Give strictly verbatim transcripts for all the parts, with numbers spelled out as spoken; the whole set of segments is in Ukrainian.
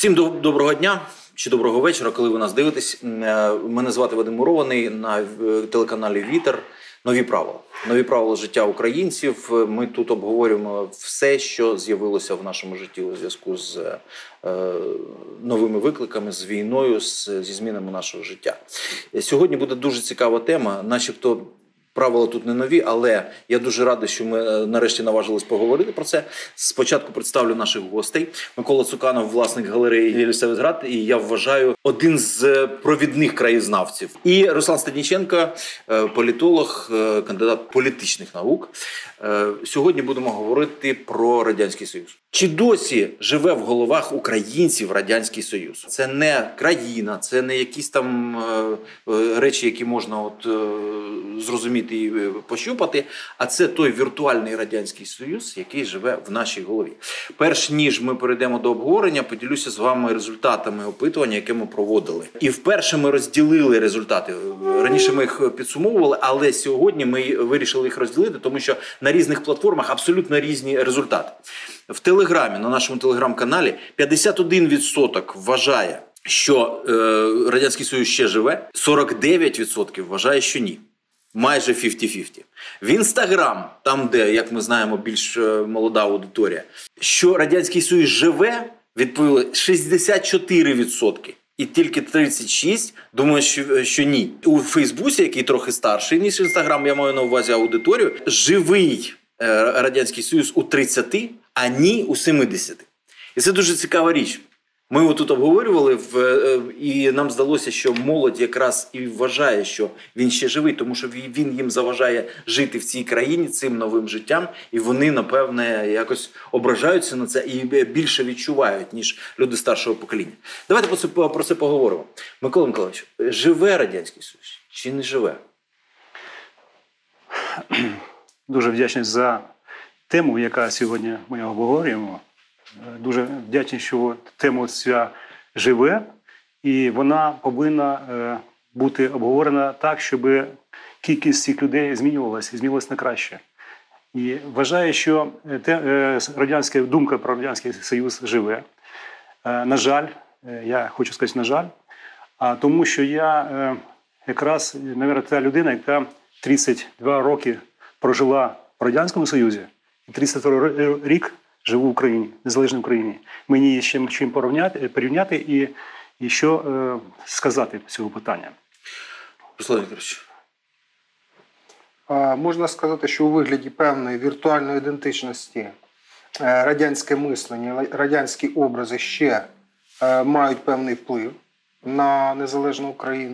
Всім доброго дня чи доброго вечора, коли ви нас дивитесь. Мене звати Вадим Мурований, на телеканалі «Вітер». Нові правила. Нові правила життя українців. Ми тут обговорюємо все, що з'явилося в нашому житті у зв'язку з е, новими викликами, з війною, з, зі змінами нашого життя. Сьогодні буде дуже цікава тема, начебто правила тут не нові, але я дуже радий, що ми нарешті наважились поговорити про це. Спочатку представлю наших гостей. Микола Цуканов, власник галереї «Єлисаветград», і я вважаю, один з провідних краєзнавців. І Руслан Стадніченко, політолог, кандидат політичних наук. Сьогодні будемо говорити про Радянський Союз. Чи досі живе в головах українців Радянський Союз? Це не країна, це не якісь там речі, які можна от зрозуміти і пощупати, а це той віртуальний Радянський Союз, який живе в нашій голові. Перш ніж ми перейдемо до обговорення, поділюся з вами результатами опитування, яке ми проводили. І вперше ми розділили результати. Раніше ми їх підсумовували, але сьогодні ми вирішили їх розділити, тому що на різних платформах абсолютно різні результати. В Телеграмі, на нашому телеграм-каналі, п'ятдесят один відсоток вважає, що е, Радянський Союз ще живе, сорок дев'ять відсотків вважає, що ні. Майже п'ятдесят на п'ятдесят. В Інстаграм, там, де, як ми знаємо, більш молода аудиторія, що Радянський Союз живе, відповіли шістдесят чотири відсотки. І тільки тридцять шість думають, що, що ні. У Фейсбуці, який трохи старший, ніж Інстаграм, я маю на увазі аудиторію, живий Радянський Союз у тридцяти, а ні у семидесяти. І це дуже цікава річ. Ми його тут обговорювали, і нам здалося, що молодь якраз і вважає, що він ще живий, тому що він їм заважає жити в цій країні цим новим життям, і вони, напевне, якось ображаються на це і більше відчувають, ніж люди старшого покоління. Давайте про це, про це поговоримо. Микола Миколаївич, живе Радянський Союз чи не живе? Дуже вдячний за тему, яка сьогодні ми обговорюємо. Дуже вдячний, що тема ця живе, і вона повинна бути обговорена так, щоб кількість цих людей змінювалася, і змінювалася на краще. І вважаю, що радянська думка про Радянський Союз живе. На жаль, я хочу сказати, на жаль, тому що я якраз, мабуть, та людина, яка тридцять два роки прожила в Радянському Союзі, і тридцять два рік живу в Україні, незалежній Україні. Мені є ще чим порівняти, порівняти і, і що е, сказати з цього питання. Руслан Вікторович. Можна сказати, що у вигляді певної віртуальної ідентичності радянське мислення, радянські образи ще мають певний вплив на незалежну Україну.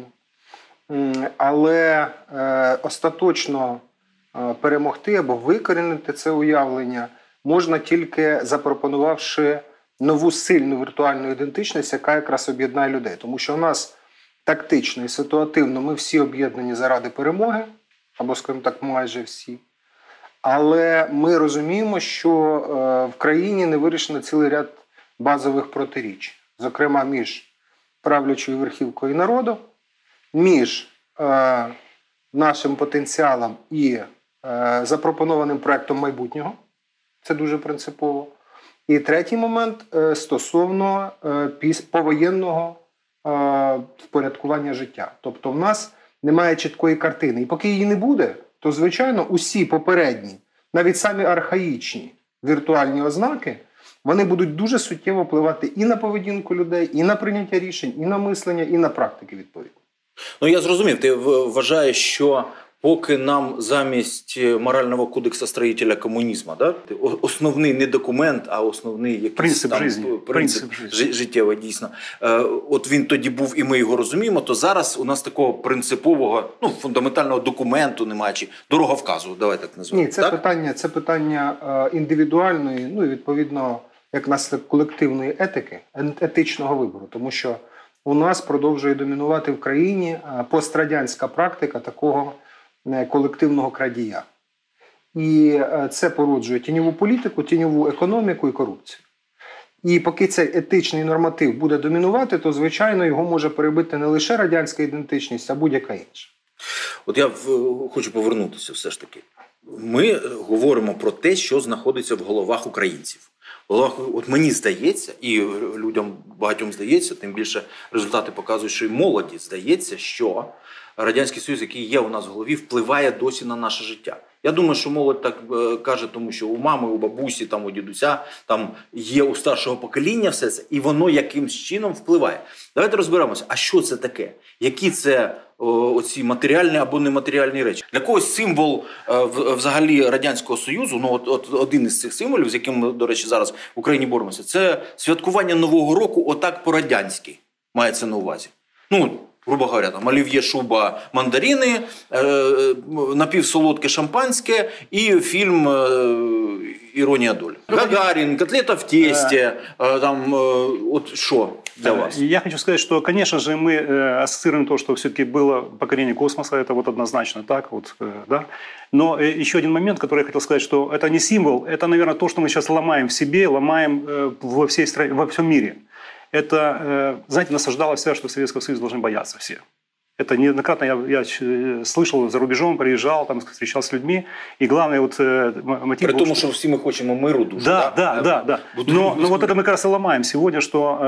Але остаточно перемогти або викорінити це уявлення можна тільки запропонувавши нову сильну віртуальну ідентичність, яка якраз об'єднає людей. Тому що у нас тактично і ситуативно ми всі об'єднані заради перемоги, або, скажімо так, майже всі. Але ми розуміємо, що в країні не вирішено цілий ряд базових протиріч. Зокрема, між правлячою верхівкою і народом, між е, нашим потенціалом і е, запропонованим проектом майбутнього. Це дуже принципово. І третій момент – стосовно повоєнного впорядкування життя. Тобто в нас немає чіткої картини. І поки її не буде, то, звичайно, усі попередні, навіть самі архаїчні віртуальні ознаки, вони будуть дуже суттєво впливати і на поведінку людей, і на прийняття рішень, і на мислення, і на практики відповідно. Ну, я зрозумів. Ти вважаєш, що поки нам замість морального кодексу строїтеля комунізму, да? Основний не документ, а основний якийсь принцип, там, жизни. принцип, принцип життєвий, дійсно. От він тоді був і ми його розуміємо, то зараз у нас такого принципового, ну, фундаментального документу немає, чи дороговказу, давай так назвемо. Ні, це так? питання, це питання індивідуальної, ну і відповідно, як наслідок колективної етики, етичного вибору, тому що у нас продовжує домінувати в країні пострадянська практика такого колективного крадія. І це породжує тіньову політику, тіньову економіку і корупцію. І поки цей етичний норматив буде домінувати, то, звичайно, його може перебити не лише радянська ідентичність, а будь-яка інша. От я хочу повернутися все ж таки. Ми говоримо про те, що знаходиться в головах українців. От мені здається, і людям багатьом здається, тим більше результати показують, що і молоді здається, що Радянський Союз, який є у нас в голові, впливає досі на наше життя. Я думаю, що молодь так е, каже, тому що у мами, у бабусі, там, у дідуся, там є у старшого покоління все це, і воно якимсь чином впливає. Давайте розберемося, а що це таке? Які це о, оці матеріальні або нематеріальні речі? Для когось символ е, в, взагалі Радянського Союзу, ну от, от один із цих символів, з яким ми, до речі, зараз в Україні боремося, це святкування Нового року отак по-радянськи, мається на увазі. Ну, грубо говоря, там олів'є, шуба, мандарини, е, напівсолодке шампанське і фільм е, «Іронія долі». Гагарин, котлета в тесте, е, там, е, от що для вас? Я хочу сказать, что, конечно же, мы э, ассоциируем то, что все-таки было покорение космоса, это вот однозначно так, вот, э, да. Но э, еще один момент, который я хотел сказать, что это не символ, это, наверное, то, что мы сейчас ломаем в себе, ломаем э, во всей стране, во всем мире. Это, знаете, насаждалось всегда, что Советского Союза должны бояться все. Это неоднократно я, я слышал за рубежом, приезжал, там, встречался с людьми. И главное вот мотив... При тому, что все мы хотим миру душу. Да, да, да. да, да. Но, но вот это мы как раз и ломаем сегодня, что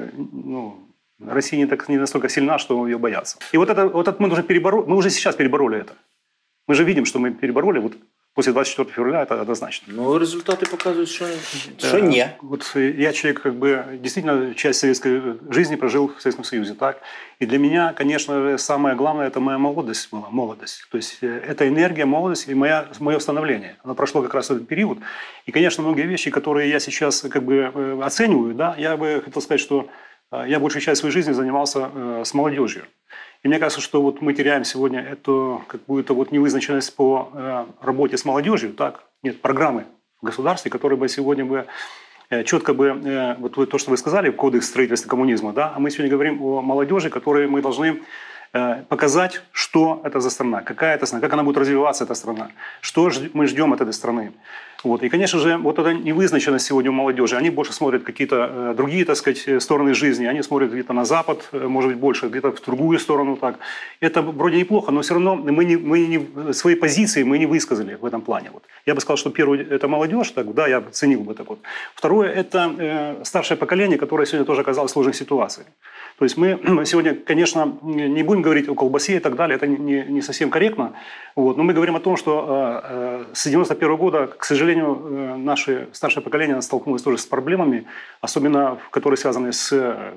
ну, Россия не, так, не настолько сильна, что ее боятся. И вот это, вот это мы должны перебороть. Мы уже сейчас перебороли это. Мы же видим, что мы перебороли. Вот после двадцать четвёртого февраля это однозначно. Ну, результаты показывают, что, что не. Вот я человек, как бы, действительно, часть советской жизни прожил в Советском Союзе, так? И для меня, конечно, самое главное, это моя молодость была, молодость. То есть это энергия, молодость и моя, мое становление. Оно прошло как раз этот период. И, конечно, многие вещи, которые я сейчас, как бы, оцениваю, да, я бы хотел сказать, что я большую часть своей жизни занимался с молодежью. И мне кажется, что вот мы теряем сегодня эту какую-то вот невызначенность по э, работе с молодежью. Так? Нет программы в государстве, которая бы сегодня бы э, четко бы, э, вот то, что вы сказали, кодекс строительства коммунизма, да? А мы сегодня говорим о молодежи, которой мы должны э, показать, что это за страна, какая это страна, как она будет развиваться, эта страна, что мы ждем от этой страны. Вот. И, конечно же, вот эта невызначенность сегодня у молодежи, они больше смотрят какие-то э, другие, так сказать, стороны жизни, они смотрят где-то на Запад, э, может быть, больше, где-то в другую сторону. Так. Это вроде неплохо, но все равно мы, не, мы не, свои позиции мы не высказали в этом плане. Вот. Я бы сказал, что первое – это молодежь, так, да, я ценил бы так вот. Второе – это э, старшее поколение, которое сегодня тоже оказалось в сложной ситуации. То есть мы сегодня, конечно, не будем говорить о колбасе и так далее, это не, не совсем корректно, вот, но мы говорим о том, что э, с девяносто первого года, к сожалению, э, наше старшее поколение столкнулось тоже с проблемами, особенно которые связаны с э,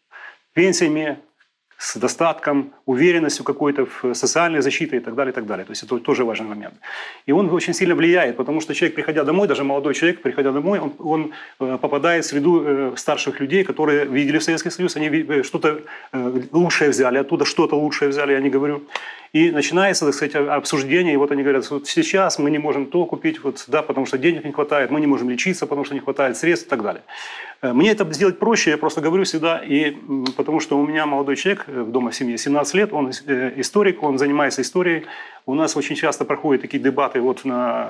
пенсиями, с достатком, уверенностью какой-то в социальной защите и так далее, и так далее. То есть это тоже важный момент. И он очень сильно влияет, потому что человек, приходя домой, даже молодой человек, приходя домой, он, он попадает в среду старших людей, которые видели Советский Союз, они что-то лучшее взяли, оттуда что-то лучшее взяли, я не говорю. И начинается, так сказать, обсуждение, и вот они говорят, вот сейчас мы не можем то купить, вот, да, потому что денег не хватает, мы не можем лечиться, потому что не хватает средств и так далее. Мне это сделать проще, я просто говорю всегда, и, потому что у меня молодой человек дома в семье, семнадцать лет, он историк, он занимается историей. У нас очень часто проходят такие дебаты, вот на,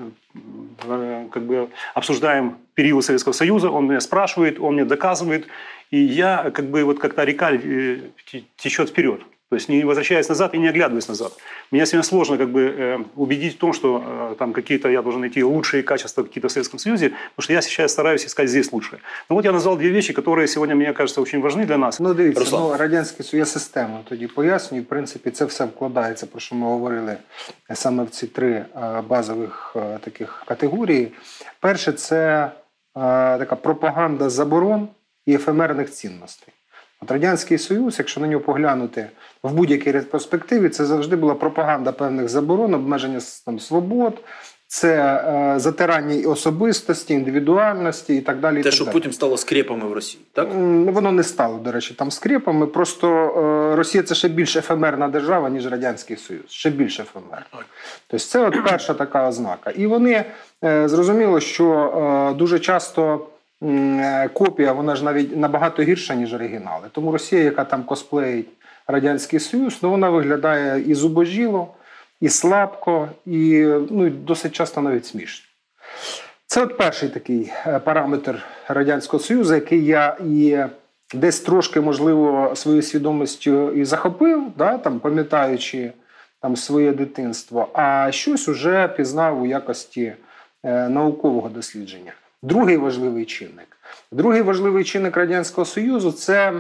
как бы обсуждаем период Советского Союза, он меня спрашивает, он мне доказывает, и я как бы вот как-то река течет вперед. То есть не возвращаясь назад и не оглядываясь назад. Меня сегодня сложно как бы, э, убедить в том, что э, там какие-то я должен найти лучшие качества какие-то в Советском Союзе, потому что я сейчас стараюсь искать здесь лучшее. Ну вот я назвал две вещи, которые сегодня, мне кажется, очень важны для нас. Ну дивіться, ну, Радянський Союз, я системно тоді пояснюю. В принципі, це все вкладається, про що ми говорили саме в ці три е, базових е, таких категорії. Перше, це е, така пропаганда заборон і ефемерних цінностей. От Радянський Союз, якщо на нього поглянути в будь-якій ретроспективі, це завжди була пропаганда певних заборон, обмеження там, свобод, це е, затирання особистості, індивідуальності і так далі. І Те, так що далі. потім стало скрепами в Росії, так? Воно не стало, до речі, там скрепами. Просто е, Росія – це ще більш ефемерна держава, ніж Радянський Союз. Ще більш ефемерна. Тобто це от перша така ознака. І вони, е, зрозуміло, що е, дуже часто копія, вона ж навіть набагато гірша, ніж оригінали. Тому Росія, яка там косплеїть Радянський Союз, ну, вона виглядає і зубожіло, і слабко, і, ну, і досить часто навіть смішно. Це от перший такий параметр Радянського Союзу, який я і десь трошки, можливо, своєю свідомістю і захопив, да, там, пам'ятаючи там, своє дитинство, а щось уже пізнав у якості е, наукового дослідження. другий важливий чинник. Другий важливий чинник Радянського Союзу – це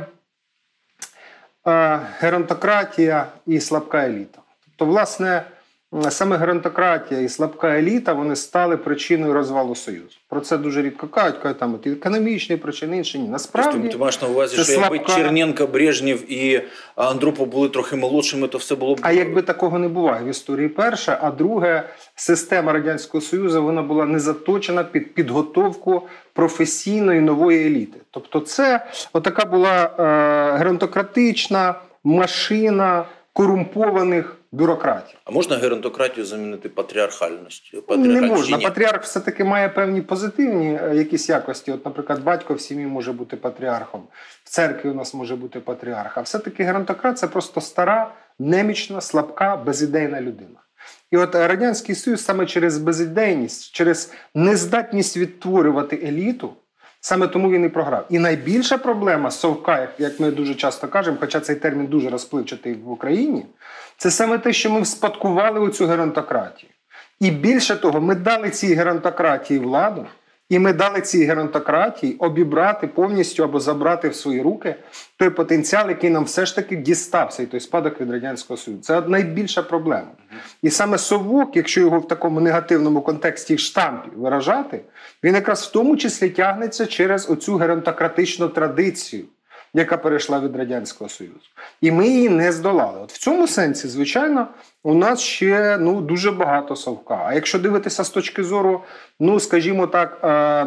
е, геронтократія і слабка еліта. Тобто, власне, саме геронтократія і слабка еліта, вони стали причиною розвалу Союзу. Про це дуже рідко кажуть, кажуть, там от економічні причини, інші ні. Насправді, тобто, ти маєш на увазі, що слабка... якби Черненко, Брежнєв і Андропов були трохи молодшими, то все було б... А якби такого не буває в історії перше, а друге, система Радянського Союзу, вона була не заточена під підготовку професійної нової еліти. Тобто це отака була е, геронтократична машина корумпованих бюрократів. А можна геронтократію замінити патріархальністю? Не можна. Патріарх все-таки має певні позитивні якісь якості. От, наприклад, батько в сім'ї може бути патріархом, в церкві у нас може бути патріарх. А все-таки геронтократ – це просто стара, немічна, слабка, безідейна людина. І от Радянський Союз саме через безідейність, через нездатність відтворювати еліту, саме тому він і програв. І найбільша проблема совка, як ми дуже часто кажемо, хоча цей термін дуже розпливчатий в Україні, це саме те, що ми вспадкували оцю геронтократію. І більше того, ми дали цій геронтократії владу, і ми дали цій геронтократії обібрати повністю або забрати в свої руки той потенціал, який нам все ж таки дістався, і той спадок від Радянського Союзу. Це найбільша проблема. І саме совок, якщо його в такому негативному контексті штампі виражати, він якраз в тому числі тягнеться через оцю геронтократичну традицію, яка перейшла від Радянського Союзу. І ми її не здолали. От в цьому сенсі, звичайно, у нас ще ну, дуже багато совка. А якщо дивитися з точки зору, ну, скажімо так, е-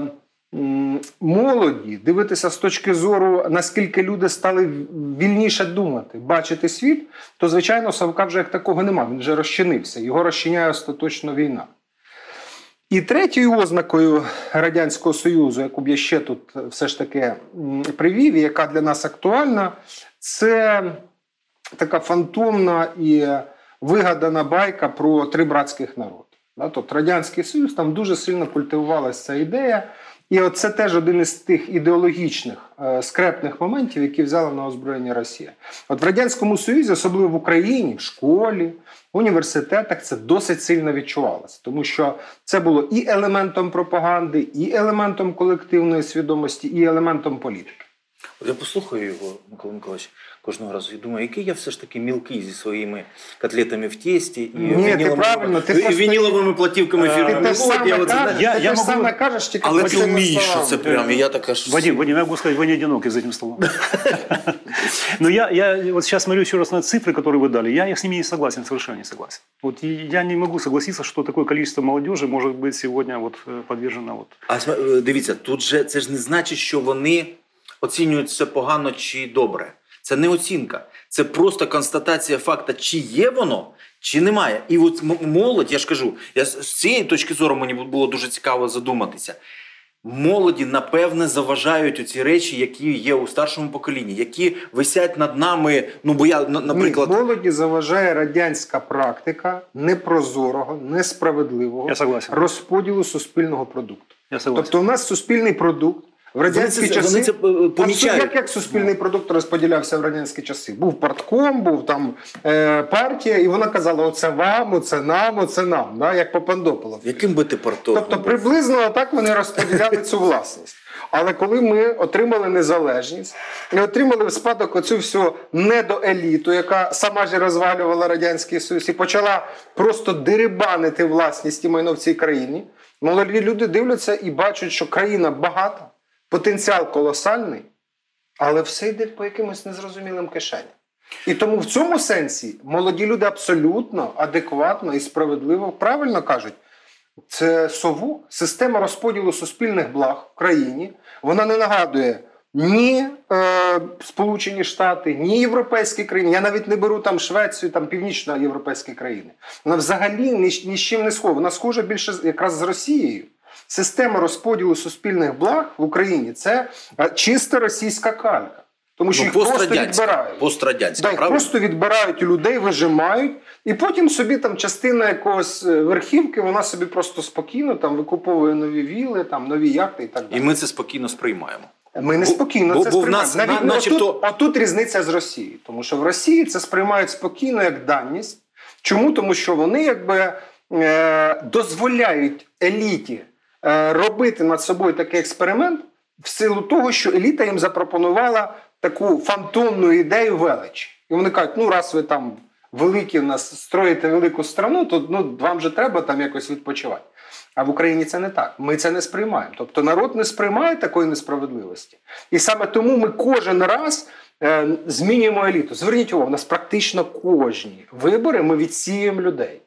молоді, дивитися з точки зору, наскільки люди стали вільніше думати, бачити світ, то, звичайно, совка вже як такого нема. Він вже розчинився. Його розчиняє остаточно війна. І третьою ознакою Радянського Союзу, яку б я ще тут все ж таки привів, і яка для нас актуальна, це така фантомна і вигадана байка про три братських народи. Тобто Радянський Союз, там дуже сильно культивувалася ця ідея. І от це теж один із тих ідеологічних е, скрепних моментів, які взяла на озброєння Росія. От в Радянському Союзі, особливо в Україні, в школі, в університетах це досить сильно відчувалося. Тому що це було і елементом пропаганди, і елементом колективної свідомості, і елементом політики. Я послухаю його, Микола Миколаївич, кожного разу і думаю, який я все ж таки мілкий зі своїми котлетами в тесті і Ні, вініловими, правильно, ти і просто... вініловими платівками фірми. Ти те ж саме я, кажеш, я, ти я те ж можу... саме кажеш, тільки але ти вмієш, що це прям, і я така... Вадим, Вадим, я могу сказать, вы не одиноки за этим столом. Но я, я вот сейчас смотрю еще раз на цифры, которые вы дали, я с ними не согласен, совершенно не согласен. Вот я не могу согласиться, что такое количество молодежи может быть сегодня вот подвержено... Вот... А дивіться, тут же це ж не значить, що вони оцінюють це погано чи добре. Це не оцінка. Це просто констатація факта, чи є воно, чи немає. І от молодь, я ж кажу, я з цієї точки зору мені було дуже цікаво задуматися. Молоді, напевне, заважають оці речі, які є у старшому поколінні, які висять над нами, ну, бо я, наприклад... Ні, молоді заважає радянська практика непрозорого, несправедливого розподілу суспільного продукту. Я согласен. Тобто у нас суспільний продукт в радянські вони це, часи... Вони це помічають. Як, як суспільний продукт розподілявся в радянські часи? Був партком, був там е, партія, і вона казала, оце вам, оце нам, оце нам, да? Як Попандополов. Яким би ти партом? Тобто приблизно так вони розподіляли цю власність. Але коли ми отримали незалежність і отримали в спадок оцю всю недоеліту, яка сама ж розвалювала Радянський Союз і почала просто дерибанити власність і майно в цій країні, молоді люди дивляться і бачать, що країна багата, потенціал колосальний, але все йде по якимось незрозумілим кишеням. І тому в цьому сенсі молоді люди абсолютно адекватно і справедливо правильно кажуть, це совок, система розподілу суспільних благ в країні, вона не нагадує ні е, Сполучені Штати, ні європейські країни, я навіть не беру там Швецію, там північноєвропейські країни. Вона взагалі ні, ні з чим не схожа, вона схожа більше якраз з Росією. Система розподілу суспільних благ в Україні – це чиста російська калька. Тому що ну, їх просто відбирають. Пострадянська, да, їх просто відбирають у людей, вижимають, і потім собі там частина якогось верхівки, вона собі просто спокійно там викуповує нові віли, там, нові яхти і так далі. І ми це спокійно сприймаємо. Ми не спокійно бо, це бо сприймаємо. Нас, Навіть, на, начебто... отут, отут різниця з Росією. Тому що в Росії це сприймають спокійно як даність. Чому? Тому що вони якби е, дозволяють еліті е, робити над собою такий експеримент в силу того, що еліта їм запропонувала таку фантомну ідею величі. І вони кажуть, ну раз ви там великі в нас строїте велику страну, то ну, вам же треба там якось відпочивати. А в Україні це не так. Ми це не сприймаємо. Тобто народ не сприймає такої несправедливості. І саме тому ми кожен раз е, змінюємо еліту. Зверніть увагу, у нас практично кожні вибори ми відсіюємо людей.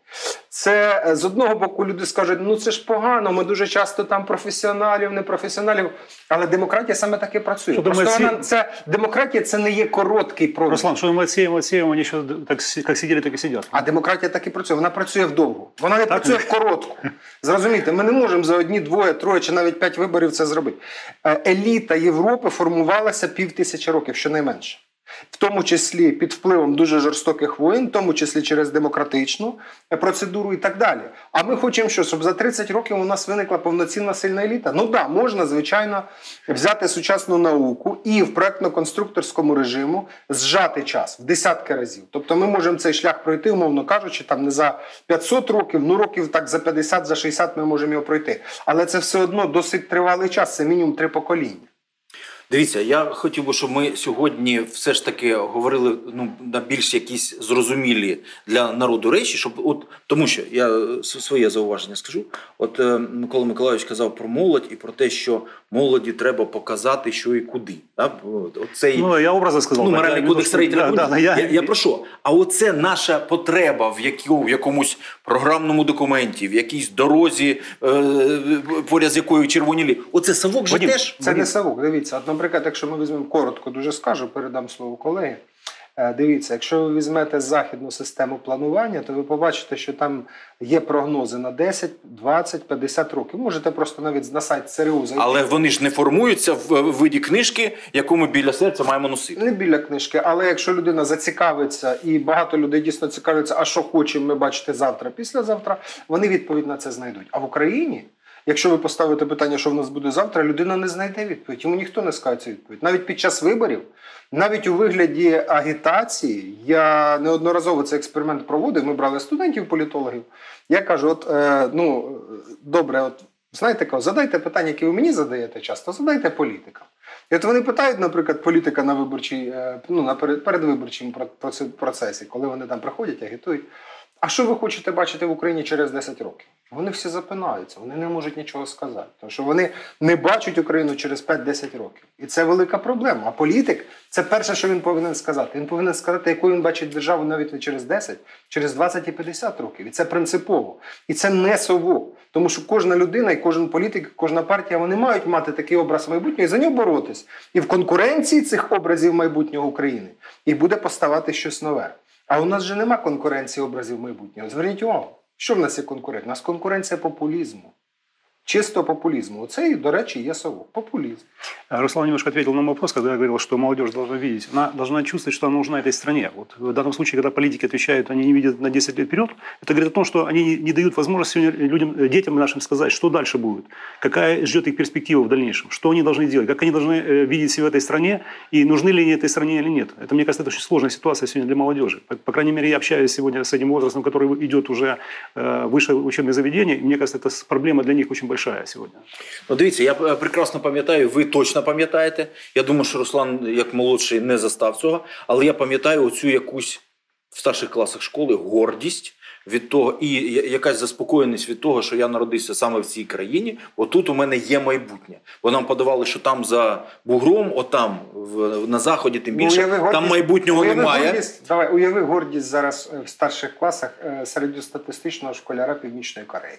Це з одного боку люди скажуть, ну це ж погано, ми дуже часто там професіоналів, непрофесіоналів, але демократія саме так і працює. Що Просто отсі... вона, це, демократія це не є короткий прорив. Руслан, що ми відсіємо, відсіємо, вони ще так, як сиділи, так і сидять. А демократія так і працює, вона працює вдовго. Вона не так працює в коротку. Зрозумійте, ми не можемо за одні, двоє, троє чи навіть п'ять виборів це зробити. Еліта Європи формувалася пів тисячі років, щонайменше. В тому числі під впливом дуже жорстоких воєн, в тому числі через демократичну процедуру і так далі. А ми хочемо що, щоб за тридцять років у нас виникла повноцінна сильна еліта? Ну так, да, можна, звичайно, взяти сучасну науку і в проєктно-конструкторському режиму зжати час в десятки разів. Тобто ми можемо цей шлях пройти, умовно кажучи, там не за п'ятсот років, ну років так за п'ятдесят, за шістдесят ми можемо його пройти. Але це все одно досить тривалий час, це мінімум три покоління. Дивіться, я хотів би, щоб ми сьогодні все ж таки говорили ну, на більш якісь зрозумілі для народу речі, щоб от тому, що я своє зауваження скажу. От Микола Миколайович казав про молодь і про те, що молоді треба показати, що і куди. Так? Оцей, ну, я образно сказав. Ну, моральний кодекс строїтеля. Да, да, я... Я, я про що? А оце наша потреба в, яку, в якомусь програмному документі, в якійсь дорозі, е, поряд з якою червоні лі. Оце совок же Вадим, теж? Це не совок, дивіться. От, наприклад, якщо ми візьмемо коротко, дуже скажу, передам слово колеги. Дивіться, якщо ви візьмете західну систему планування, то ви побачите, що там є прогнози на десять, двадцять, п'ятдесят років. Можете просто навіть на сайт ЦРУ зайти. Але вони ж не формуються в виді книжки, яку ми біля серця маємо носити. Не біля книжки, але якщо людина зацікавиться, і багато людей дійсно цікавляться, а що хочемо ми бачити завтра, післязавтра, вони відповідь на це знайдуть. А в Україні, якщо ви поставите питання, що в нас буде завтра, людина не знайде відповідь. Йому ніхто не скаже цю відповідь. Навіть під час виборів, навіть у вигляді агітації, я неодноразово цей експеримент проводив, ми брали студентів-політологів. Я кажу, от, е, ну, добре, от, знаєте, кажу, задайте питання, які ви мені задаєте часто, задайте політикам. І от вони питають, наприклад, політика на виборчій, ну, на передвиборчому процесі, коли вони там приходять, агітують. А що ви хочете бачити в Україні через десять років? Вони всі запинаються, вони не можуть нічого сказати. Тому що вони не бачать Україну через п'ять-десять років. І це велика проблема. А політик – це перше, що він повинен сказати. Він повинен сказати, яку він бачить державу навіть не через десять, через двадцять і п'ятдесят років. І це принципово. І це не совок. Тому що кожна людина і кожен політик, кожна партія, вони мають мати такий образ майбутнього і за нього боротись. І в конкуренції цих образів майбутнього України і буде поставати щось нове. А у нас же нема конкуренції образів майбутнього. Зверніть увагу, що в нас є конкуренція? У нас конкуренція популізму. Чисто популизму. Оце, до речі, є совок. Популизм. Руслан немножко ответил на мой вопрос, когда я говорил, что молодежь должна видеть. Она должна чувствовать, что она нужна этой стране. Вот в данном случае, когда политики отвечают, они не видят на десять лет вперед, это говорит о том, что они не дают возможности людям, детям нашим сказать, что дальше будет, какая ждет их перспектива в дальнейшем, что они должны делать, как они должны видеть себя в этой стране и нужны ли они этой стране или нет. Это, мне кажется, это очень сложная ситуация сегодня для молодежи. По, по крайней мере, я общаюсь сегодня с этим возрастом, который идет уже э, выше учебные заведения, и мне кажется, это проблема для них очень большая сьогодні. Ну, дивіться, я прекрасно пам'ятаю, ви точно пам'ятаєте. Я думаю, що Руслан, як молодший, не застав цього. Але я пам'ятаю оцю якусь в старших класах школи гордість від того і якась заспокоєність від того, що я народився саме в цій країні. Отут у мене є майбутнє. Бо нам подавали, що там за бугром, отам, в, на заході, тим більше, уяви гордість, там майбутнього уяви немає. Гордість, давай, уяви гордість зараз в старших класах середньостатистичного школяра Північної Кореї.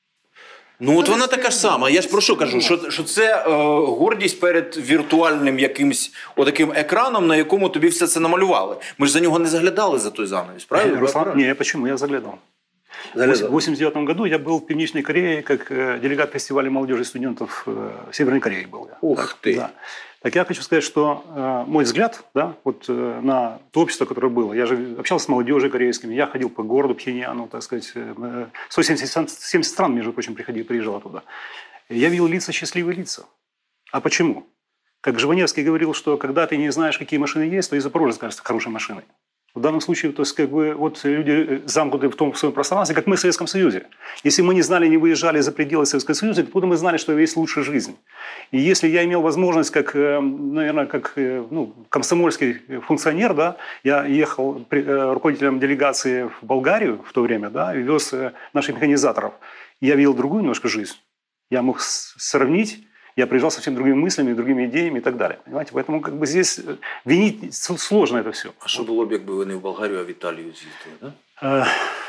Ну, от вона така ж сама. Я ж про що кажу, що, що це е, гордість перед віртуальним якимсь отаким екраном, на якому тобі все це намалювали. Ми ж за нього не заглядали, за той занавес, правильно? Руслан, не, почему? Я заглядал. Заглядал. В восемьдесят девятом году я был в Північній Корее, как э, делегат фестиваля молодежи и студентов э, Северной Кореи был я. Ух так, ты! Да. Так я хочу сказать, что э, мой взгляд, да, вот э, на то общество, которое было, я же общался с молодежью корейскими, я ходил по городу Пхеньяну, так сказать, э, сто семьдесят стран, между прочим, приходил, приезжал туда. Я видел лица, счастливые лица. А почему? Как Жванецкий говорил, что когда ты не знаешь, какие машины есть, то и Запорожец кажется хорошей машиной. В данном случае, то есть, как бы, вот люди замкнуты в том в своем пространстве, как мы в Советском Союзе. Если мы не знали, не выезжали за пределы Советского Союза, откуда мы знали, что есть лучшая жизнь? И если я имел возможность, как, наверное, как ну, комсомольский функционер, да, я ехал руководителем делегации в Болгарию в то время, да, и вез наших механизаторов. Я видел другую немножко жизнь. Я мог сравнить. Я приезжал совсем другими мыслями, другими идеями и так далее. Понимаете? Поэтому как бы здесь винить сложно это все. А що було б, якби ви не в Болгарію, а в Італію з'їздили, да? А,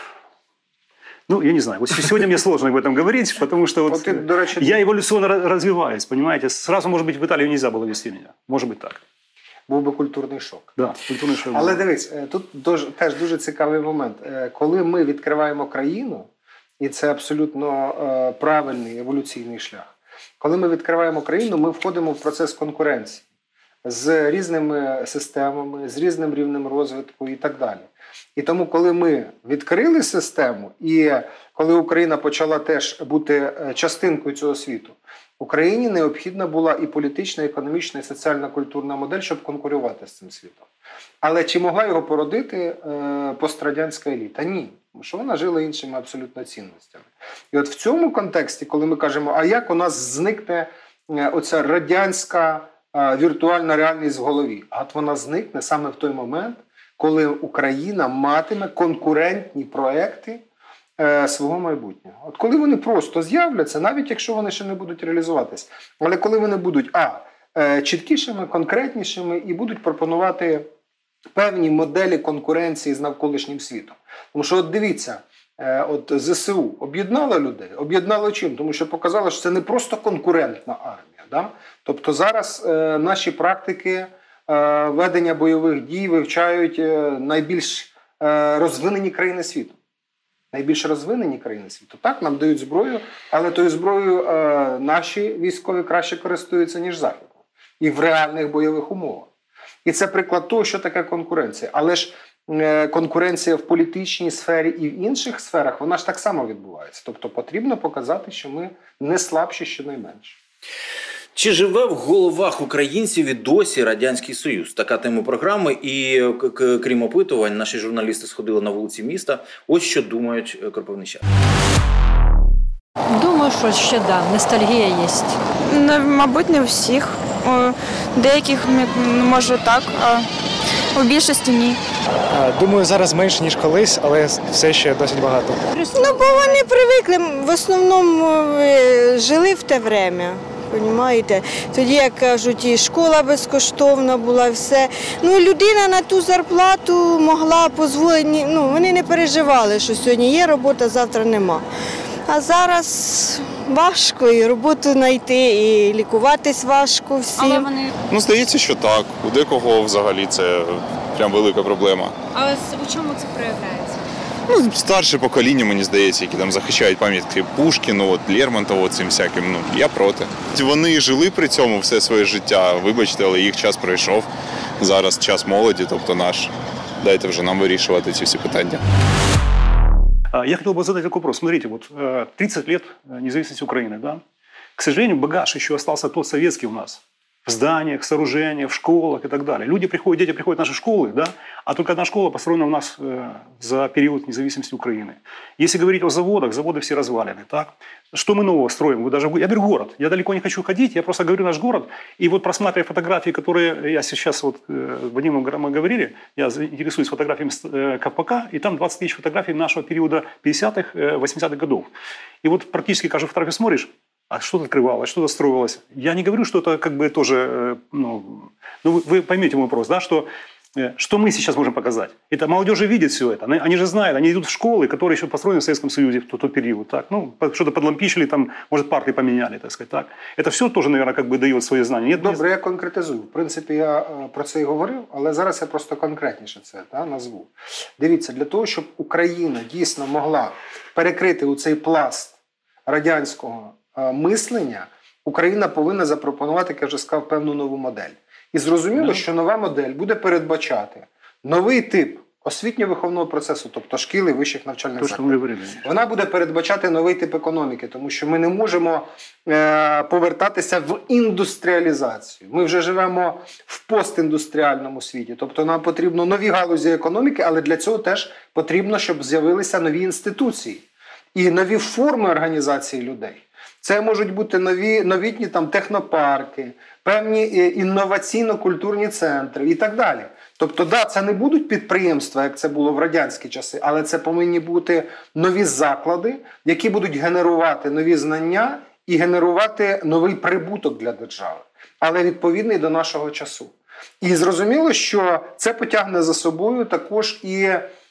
ну, я не знаю. Вот сегодня мне сложно об этом говорить, потому что вот, вот ты, до речі, я эволюционно развиваюсь, понимаете? Сразу, может быть, в Италию нельзя было везти меня. Может быть так. Був би культурний шок. Да, культурний шок. Але дивись, тут дуже, теж дуже цікавий момент. Коли ми відкриваємо країну, і це абсолютно правильний еволюційний шлях, коли ми відкриваємо країну, ми входимо в процес конкуренції з різними системами, з різним рівнем розвитку і так далі. І тому, коли ми відкрили систему, і коли Україна почала теж бути частинкою цього світу, Україні необхідна була і політична, і економічна, і соціально-культурна модель, щоб конкурувати з цим світом. Але чи могла його породити е, пострадянська еліта? Ні. Тому що вона жила іншими абсолютно цінностями. І от в цьому контексті, коли ми кажемо, а як у нас зникне е, оця радянська е, віртуальна реальність в голові? А от вона зникне саме в той момент, коли Україна матиме конкурентні проекти е, свого майбутнього. От коли вони просто з'являться, навіть якщо вони ще не будуть реалізуватись, але коли вони будуть а, е, чіткішими, конкретнішими і будуть пропонувати певні моделі конкуренції з навколишнім світом. Тому що, от дивіться, е, от ЗСУ об'єднало людей, об'єднало чим? Тому що показало, що це не просто конкурентна армія. Да? Тобто зараз е, наші практики ведення бойових дій вивчають найбільш розвинені країни світу. Найбільш розвинені країни світу. Так, нам дають зброю, але тою зброєю наші військові краще користуються, ніж Західні. І в реальних бойових умовах. І це приклад того, що таке конкуренція. Але ж конкуренція в політичній сфері і в інших сферах, вона ж так само відбувається. Тобто потрібно показати, що ми не слабші щонайменше. Чи живе в головах українців і досі Радянський Союз? Така тема програми. І крім опитувань, наші журналісти сходили на вулиці міста. Ось що думають кропивничани. Думаю, що ще да, ностальгія є. Не, мабуть, не у всіх. У деяких, може, так, а у більшості ні. Думаю, зараз менше, ніж колись, але все ще досить багато. Ну, бо вони привикли, в основному жили в те время. Понімаєте? Тоді, як кажуть, і школа безкоштовна була, все. Ну, людина на ту зарплату могла дозволити, ну, вони не переживали, що сьогодні є робота, завтра нема. А зараз важко і роботу знайти, і лікуватись важко всім. Але вони... Ну, здається, що так. У декого взагалі це прям велика проблема. А у чому це проявляється? Ну, старше покоління, мені здається, які там захищають пам'ятки Пушкіну, от, Лермонтову, цим всяким. Ну, я проти. Вони жили при цьому все своє життя, вибачте, але їх час пройшов. Зараз час молоді, тобто наш. Дайте вже нам вирішувати ці всі питання. Я хотел бы задать такой вопрос. Смотрите, вот тридцать лет независимости Украины, да? К сожалению, багаж еще остался тот советский у нас. В зданиях, сооружениях, в школах и так далее. Люди приходят, дети приходят в наши школы, да? А только одна школа построена у нас э, за период независимости Украины. Если говорить о заводах, заводы все развалены, так? Что мы нового строим? Вы даже, я беру город, я далеко не хочу ходить, я просто говорю наш город, и вот просматривая фотографии, которые я сейчас, вот, э, Вадимом мы говорили, я интересуюсь фотографиями э, КПК, и там двадцать тысяч фотографий нашего периода пятидесятых, восьмидесятых годов. И вот практически каждую фотографию смотришь, а что-то открывалось, что-то строилось. Я не говорю, что это как бы тоже, ну, ну вы, вы поймете мой вопрос, да, что, что мы сейчас можем показать. Это молодежь видит все это, они же знают, они идут в школы, которые еще построены в Советском Союзе в тот, тот период, так, ну, что-то подлампичили, там, может, парты поменяли, так сказать, так. Это все тоже, наверное, как бы дает свои знания. Нет, Добре, я конкретизую. В принципі, я про це і говорив, але зараз я просто конкретніше це та, назву. Дивіться, для того, щоб Україна дійсно могла перекрити у цей пласт радянського мислення, Україна повинна запропонувати, як я вже сказав, певну нову модель. І зрозуміло, що нова модель буде передбачати новий тип освітньо-виховного процесу, тобто шкіл і вищих навчальних То, що ми закладів. говорили. Вона буде передбачати новий тип економіки, тому що ми не можемо е, повертатися в індустріалізацію. Ми вже живемо в постіндустріальному світі, тобто нам потрібно нові галузі економіки, але для цього теж потрібно, щоб з'явилися нові інституції і нові форми організації людей. Це можуть бути нові, новітні там, технопарки, певні інноваційно-культурні центри і так далі. Тобто, да, це не будуть підприємства, як це було в радянські часи, але це повинні бути нові заклади, які будуть генерувати нові знання і генерувати новий прибуток для держави, але відповідний до нашого часу. І зрозуміло, що це потягне за собою також і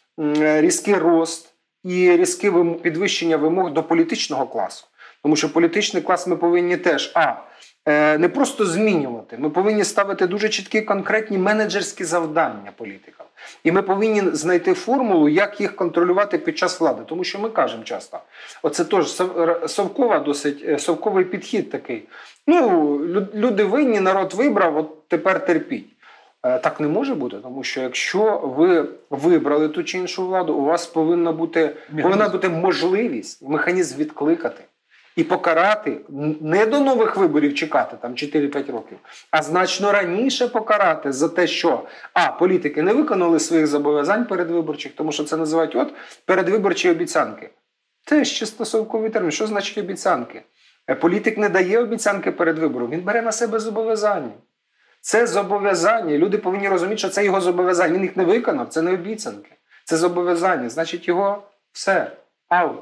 різкий рост, і різке підвищення вимог до політичного класу. Тому що політичний клас ми повинні теж, а, не просто змінювати, ми повинні ставити дуже чіткі конкретні менеджерські завдання політикам. І ми повинні знайти формулу, як їх контролювати під час влади. Тому що ми кажемо часто, оце теж совкова, досить, совковий підхід такий. Ну, люди винні, народ вибрав, от тепер терпіть. Так не може бути, тому що якщо ви вибрали ту чи іншу владу, у вас повинна бути, повинна бути можливість, механізм відкликати. І покарати, не до нових виборів чекати, там чотири-п'ять років, а значно раніше покарати за те, що а, політики не виконали своїх зобов'язань передвиборчих, тому що це називають от передвиборчі обіцянки. Це ж чисто совковий термін. Що значить обіцянки? Політик не дає обіцянки перед вибором, він бере на себе зобов'язання. Це зобов'язання. Люди повинні розуміти, що це його зобов'язання. Він їх не виконав, це не обіцянки. Це зобов'язання. Значить, його все, аут.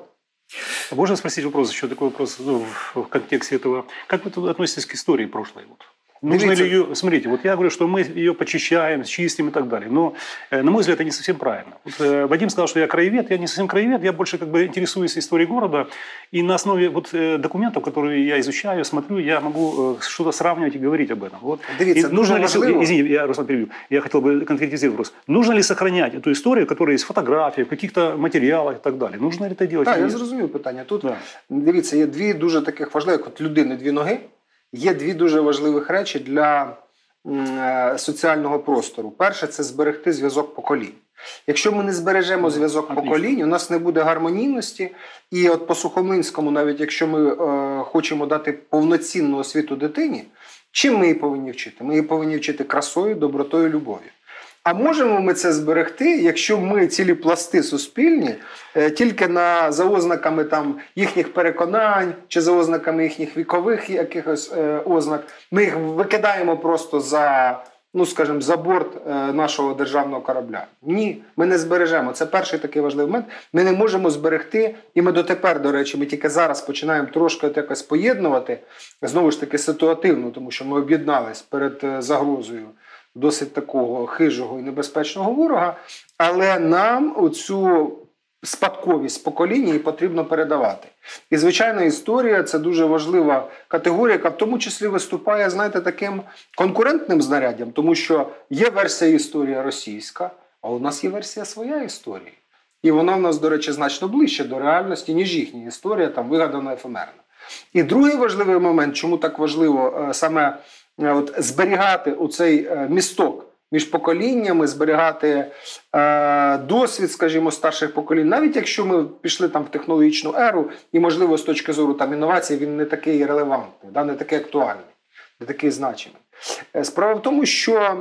Можно спросить вопрос, еще такой вопрос ну, в контексте этого. Как вы тут относитесь к истории прошлой? Вот? Нужно ли ее... Смотрите, вот я говорю, что мы ее почищаем, чистим и так далее. Но, на мой взгляд, это не совсем правильно. Вот Вадим сказал, что я краевед. Я не совсем краевед, я больше как бы интересуюсь историей города. И на основе вот документов, которые я изучаю, смотрю, я могу что-то сравнивать и говорить об этом. Вот. Дивіться, нужно ли... Можливо... Извините, я, Руслан, перебью. Я хотел бы конкретизировать вопрос. Нужно ли сохранять эту историю, которая есть в фотографиях, в каких-то материалах и так далее? Нужно ли это делать? Так, я зрозумів питання. Тут, да. Дивіться, є дві дуже таких важливих, от людини дві ноги. Є дві дуже важливих речі для е, соціального простору. Перше – це зберегти зв'язок поколінь. Якщо ми не збережемо зв'язок поколінь, у нас не буде гармонійності. І от по Сухомлинському, навіть якщо ми е, хочемо дати повноцінну освіту дитині, чим ми її повинні вчити? Ми її повинні вчити красою, добротою, любов'ю. А можемо ми це зберегти, якщо ми цілі пласти суспільні, е, тільки на, за ознаками там, їхніх переконань, чи за ознаками їхніх вікових якихось е, ознак, ми їх викидаємо просто за, ну, скажімо, за борт е, нашого державного корабля. Ні, ми не збережемо. Це перший такий важливий момент. Ми не можемо зберегти, і ми дотепер, до речі, ми тільки зараз починаємо трошки от якось поєднувати, знову ж таки ситуативно, тому що ми об'єднались перед е, загрозою досить такого хижого і небезпечного ворога, але нам оцю спадковість покоління і потрібно передавати. І, звичайно, історія – це дуже важлива категорія, яка в тому числі виступає, знаєте, таким конкурентним знаряддям, тому що є версія історії російська, а у нас є версія своя історії. І вона в нас, до речі, значно ближче до реальності, ніж їхня історія, там вигадана ефемерна. І другий важливий момент, чому так важливо саме от, зберігати оцей місток між поколіннями, зберігати е, досвід, скажімо, старших поколінь, навіть якщо ми пішли там в технологічну еру, і, можливо, з точки зору там, інновацій, він не такий релевантний, да, не такий актуальний, не такий значимий. Справа в тому, що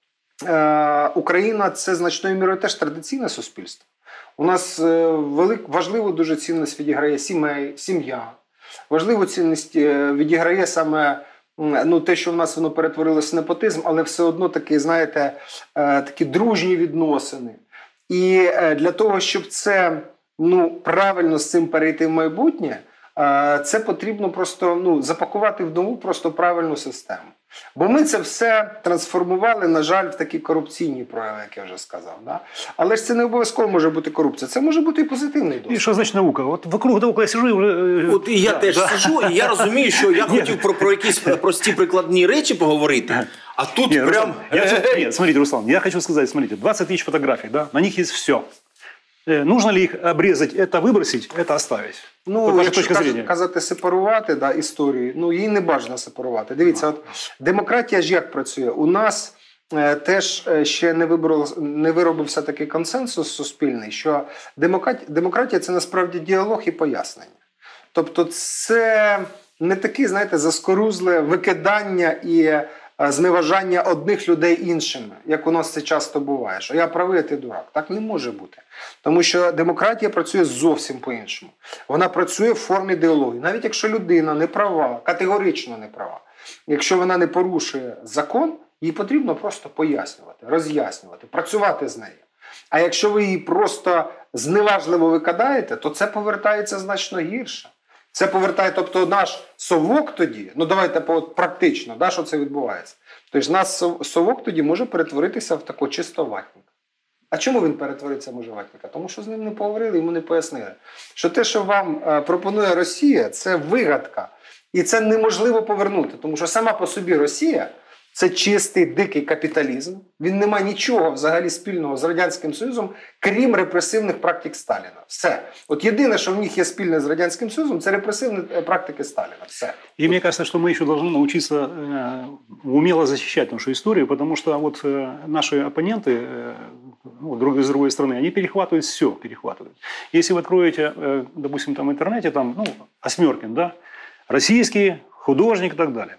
е, Україна – це значною мірою теж традиційне суспільство. У нас е, велик, важливу дуже цінність відіграє сімей, сім'я. Важливу цінність е, відіграє саме ну, те, що в нас воно перетворилося в непотизм, але все одно такі, знаєте, такі дружні відносини. І для того, щоб це ну, правильно з цим перейти в майбутнє, це потрібно просто ну, запакувати в нову просто правильну систему. Бо ми це все трансформували, на жаль, в такі корупційні прояви, як я вже сказав. Да? Але ж це не обов'язково може бути корупція. Це може бути і позитивний досвід. І що значить наука? От вокруг науки я сижу і вже... От і я да, теж да. сижу, і я розумію, що я хотів про, про якісь прості прикладні речі поговорити, а тут Нет, прям... Руслан, я, нет, смотрите, Руслан, я хочу сказать, смотрите, двадцать тысяч фотографий, да, на них есть все. Нужно ли їх обрізати, это вибросити, это оставить? Ну, вот якщо каз, казати сепарувати да, історію, ну її не бажано сепарувати. Дивіться, от демократія ж як працює? У нас теж ще не, вибрав, не виробився такий консенсус суспільний, що демократія, демократія – це насправді діалог і пояснення. Тобто це не таке, знаєте, заскорузле викидання і зневажання одних людей іншими, як у нас це часто буває, що я правий, а ти дурак. Так не може бути. Тому що демократія працює зовсім по-іншому. Вона працює в формі діалогу. Навіть якщо людина не права, категорично не права, якщо вона не порушує закон, їй потрібно просто пояснювати, роз'яснювати, працювати з нею. А якщо ви її просто зневажливо викидаєте, то це повертається значно гірше. Це повертає, тобто наш совок тоді, ну давайте практично, да, що це відбувається. Тобто наш совок тоді може перетворитися в такого чисто ватника. А чому він перетвориться може ватника? Тому що з ним не поговорили, йому не пояснили. Що те, що вам пропонує Росія, це вигадка. І це неможливо повернути, тому що сама по собі Росія – це чистий, дикий капіталізм. Він не має нічого взагалі спільного з Радянським Союзом, крім репресивних практик Сталіна. Все. От єдине, що в них є спільне з Радянським Союзом, це репресивні практики Сталіна. Все. И мне кажется, что мы еще должны научиться э, умело защищать нашу историю, потому что вот э, наши оппоненты, э, ну, друг из другой страны, они перехватывают все, перехватывают. Если вы откроете, э, допустим, там в интернете, там, ну, Осьмеркин, да, российский художник и так далее.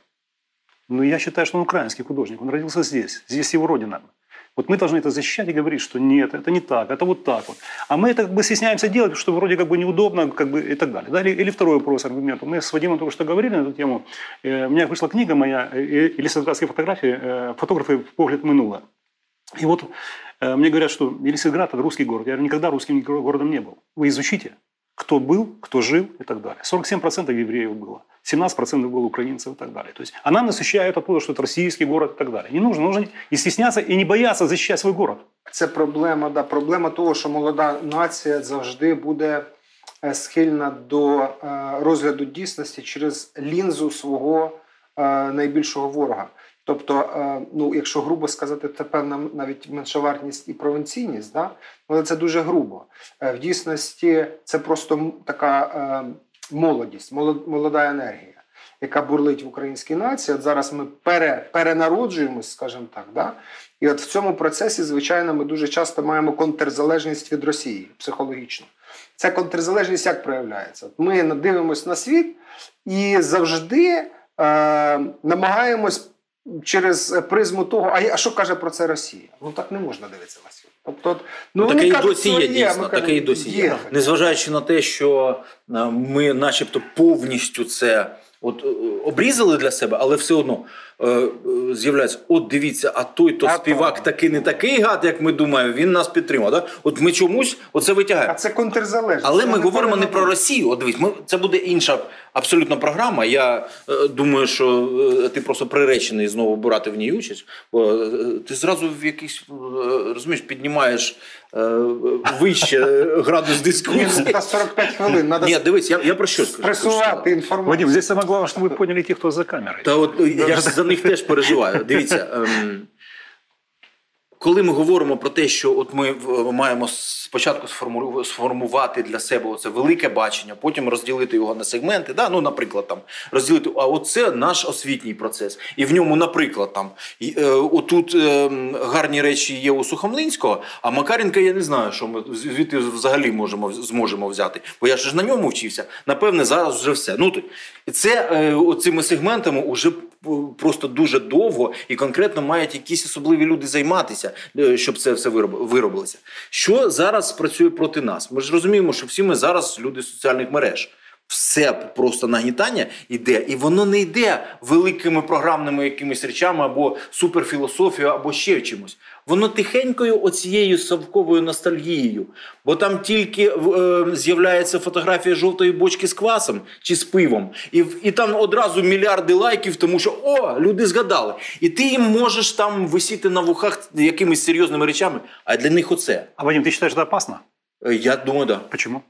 Но я считаю, что он украинский художник, он родился здесь, здесь его родина. Вот мы должны это защищать и говорить, что нет, это не так, это вот так вот. А мы это как бы стесняемся делать, потому что вроде как бы неудобно, как бы и так далее. Да? Или, или второй вопрос, аргумент. Мы с Вадимом только что говорили на эту тему. Э, у меня вышла книга моя «Елисаветградские фотографии», э, фотографы «Погляд в минулое». И вот э, мне говорят, что Елисаветград – это русский город. Я никогда русским городом не был. Вы изучите, кто был, кто жил и так далее. сорок семь процентов евреев было. семнадцать процентов было украинцев и так далее. То есть, а нам насыщают оттуда, что это российский город и так далее. Не нужно, нужно и стесняться, и не бояться защищать свой город. Це проблема, да, проблема того, що молода нація завжди буде схильна до розгляду дійсності через лінзу свого найбільшого ворога. Тобто, ну, якщо грубо сказати, це певна навіть меншовартість і провінційність, да? Але це дуже грубо. В дійсності це просто така молодість, молода енергія, яка бурлить в українській нації. От зараз ми пере, перенароджуємось, скажімо так. Да? І от в цьому процесі, звичайно, ми дуже часто маємо контрзалежність від Росії, психологічно. Ця контрзалежність як проявляється? От ми дивимося на світ і завжди е, намагаємось через призму того, а, а що каже про це Росія? Ну так не можна дивитися на світ. Тобто, ну, таке і кажуть, досі є, дійсно, таке і досі є. є. Незважаючи на те, що ми начебто повністю це от, обрізали для себе, але все одно е, з'являється, от дивіться, а той-то а співак то... такий не такий гад, як ми думаємо, він нас підтримав. Да? От ми чомусь оце витягаємо. А це контрзалежність. Але ми говоримо не про Росію. От дивись, ми, це буде інша абсолютно програма. Я е, думаю, що е, ти просто приречений знову брати в ній участь. Е, ти зразу в якийсь, е, розумієш, піднімаєш е, вище градус дискусії. Ні, сорок п'ять хвилин. Надо Ні, дивись, я, я про що скажу. Пресувати інформацію. Вадим, здесь самое главное, чтобы вы поняли тех, кто за камерой. Та от я ж за них теж переживаю. Дивіться, ем, коли ми говоримо про те, що от ми маємо спочатку сформувати для себе оце велике бачення, потім розділити його на сегменти, да? Ну, наприклад, там, розділити, а оце наш освітній процес. І в ньому, наприклад, там, е, отут е, гарні речі є у Сухомлинського, а Макаренка я не знаю, що ми звідти взагалі можемо, зможемо взяти. Бо я ж на ньому вчився. Напевне, зараз вже все. Ну, це е, оцими сегментами уже просто дуже довго і конкретно мають якісь особливі люди займатися, щоб це все виробилося. Що зараз працює проти нас? Ми ж розуміємо, що всі ми зараз люди соціальних мереж. Все просто нагнітання йде, і воно не йде великими програмними якимись речами або суперфілософією, або ще чимось. Воно тихенькою оцією совковою ностальгією. Бо там тільки е, з'являється фотографія жовтої бочки з квасом чи з пивом. І, і там одразу мільярди лайків, тому що, о, люди згадали. І ти їм можеш там висіти на вухах якимись серйозними речами, а для них оце. А, Вадим, ти вважаєш, це опасно? Я думаю, так. Да. Чому?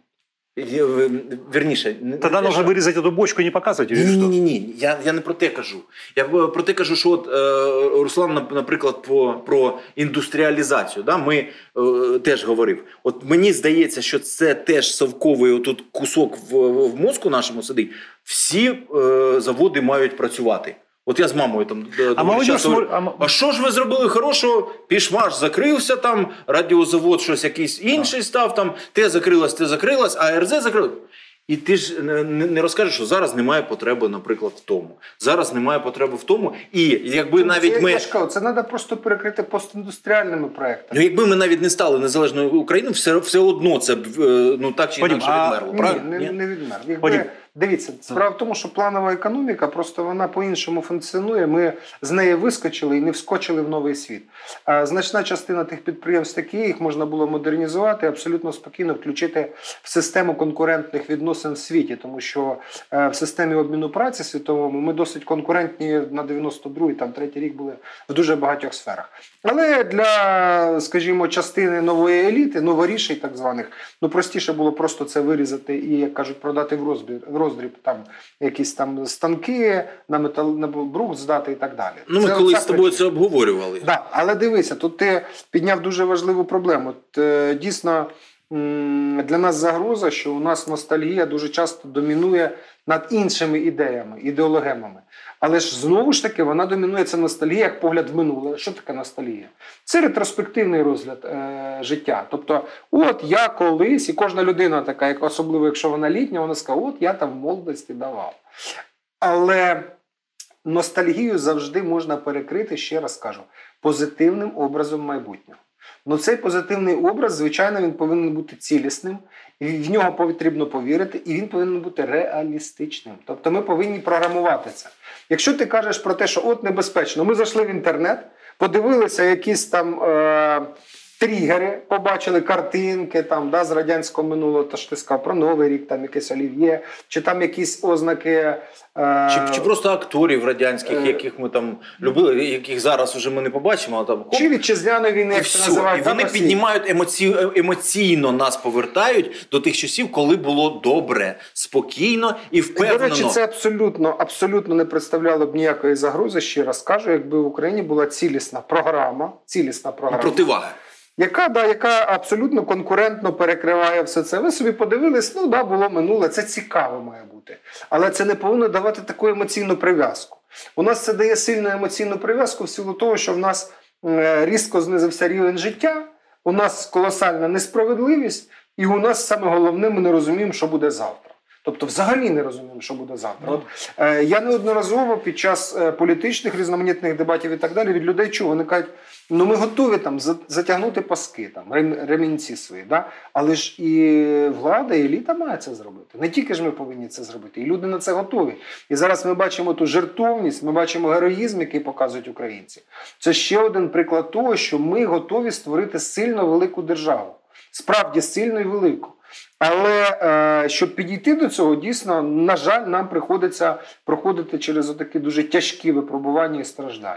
Верніше, Тогда нужно що... вирізати цю бочку і не показувати? Ні, ні, ні, ні. Я, я не про те кажу. Я про те кажу, що от, е, Руслан, наприклад, про, про індустріалізацію. Да? Ми е, теж говорив. От мені здається, що це теж совковий отут кусок в, в мозку нашому сидить. Всі е, заводи мають працювати. От я з мамою там А молодь часто говорю, смор- а а що ж ви зробили хорошого? Пішмаш закрився там, радіозавод щось якийсь інший став там, те закрилась, те закрилась, а РЗ закрилось. І ти ж не, не розкажеш, що зараз немає потреби, наприклад, в тому. Зараз немає потреби в тому. І якби навіть це, ми... Я ж кажу, це треба просто перекрити постіндустріальними проектами. Ну, якби ми навіть не стали незалежною Україною, все, все одно це б, е, ну, так чи Вадим, інакше а- відмерло. Ні, Правильно? не, Ні? не відмер. Якби, Вадим. дивіться, справа в тому, що планова економіка, просто вона по-іншому функціонує. Ми з неї вискочили і не вскочили в новий світ. А значна частина тих підприємств такі, їх можна було модернізувати, абсолютно спокійно включити в систему конкурентних відносин в світі, тому що е, в системі обміну праці світовому ми досить конкурентні на дев'яносто другий, там третій рік були в дуже багатьох сферах. Але для, скажімо, частини нової еліти, новорішень так званих, ну простіше було просто це вирізати і, як кажуть, продати в роздріб, в роздріб там якісь там станки, на метал, на брухт здати і так далі. Ну, ми Це колись оця з тобою причина. це обговорювали. Да, але дивися, тут ти підняв дуже важливу проблему. От, е, дійсно, м, для нас загроза, що у нас ностальгія дуже часто домінує над іншими ідеями, ідеологемами. Але ж знову ж таки вона домінує, ця ностальгія як погляд в минуле. Що таке ностальгія? Це ретроспективний розгляд е, життя. Тобто, от я колись, і кожна людина така, як, особливо якщо вона літня, вона скаже, от я там в молодості давав. Але ностальгію завжди можна перекрити, ще раз кажу, позитивним образом майбутнього. Ну цей позитивний образ, звичайно, він повинен бути цілісним, і в нього потрібно повірити, і він повинен бути реалістичним. Тобто ми повинні програмувати це. Якщо ти кажеш про те, що от небезпечно, ми зайшли в інтернет, подивилися якісь там е- тригери, побачили картинки там, да, з радянського минулого, то ж ти сказав про Новий рік, там якесь олів'є, чи там якісь ознаки... Е- Чи, чи просто акторів радянських, Е. яких ми там любили, яких зараз вже ми не побачимо, а там хоп, Чи вітчизняної війни, і як це все. називають. І вони да, Росії? піднімають емоці... емоційно нас повертають до тих часів, коли було добре, спокійно і впевнено. До речі, це абсолютно, абсолютно не представляло б ніякої загрози, ще раз кажу, якби в Україні була цілісна програма, цілісна І програма, противага. яка, да, яка абсолютно конкурентно перекриває все це. Ви собі подивились, ну да, було минуле, це цікаво має бути. Але це не повинно давати таку емоційну прив'язку. У нас це дає сильну емоційну прив'язку в силу того, що в нас е, різко знизився рівень життя, у нас колосальна несправедливість, і у нас саме головне, ми не розуміємо, що буде завтра. Тобто взагалі не розуміємо, що буде завтра. От, е, я неодноразово під час е, політичних різноманітних дебатів і так далі від людей чув, вони кажуть, ну ми готові там затягнути паски, там, ремінці свої, да? Але ж і влада, і еліта має це зробити. Не тільки ж ми повинні це зробити, і люди на це готові. І зараз ми бачимо ту жертовність, ми бачимо героїзм, який показують українці. Це ще один приклад того, що ми готові створити сильно велику державу. Справді сильно і велику. Але е, щоб підійти до цього, дійсно, на жаль, нам приходиться проходити через отакі дуже тяжкі випробування і страждання.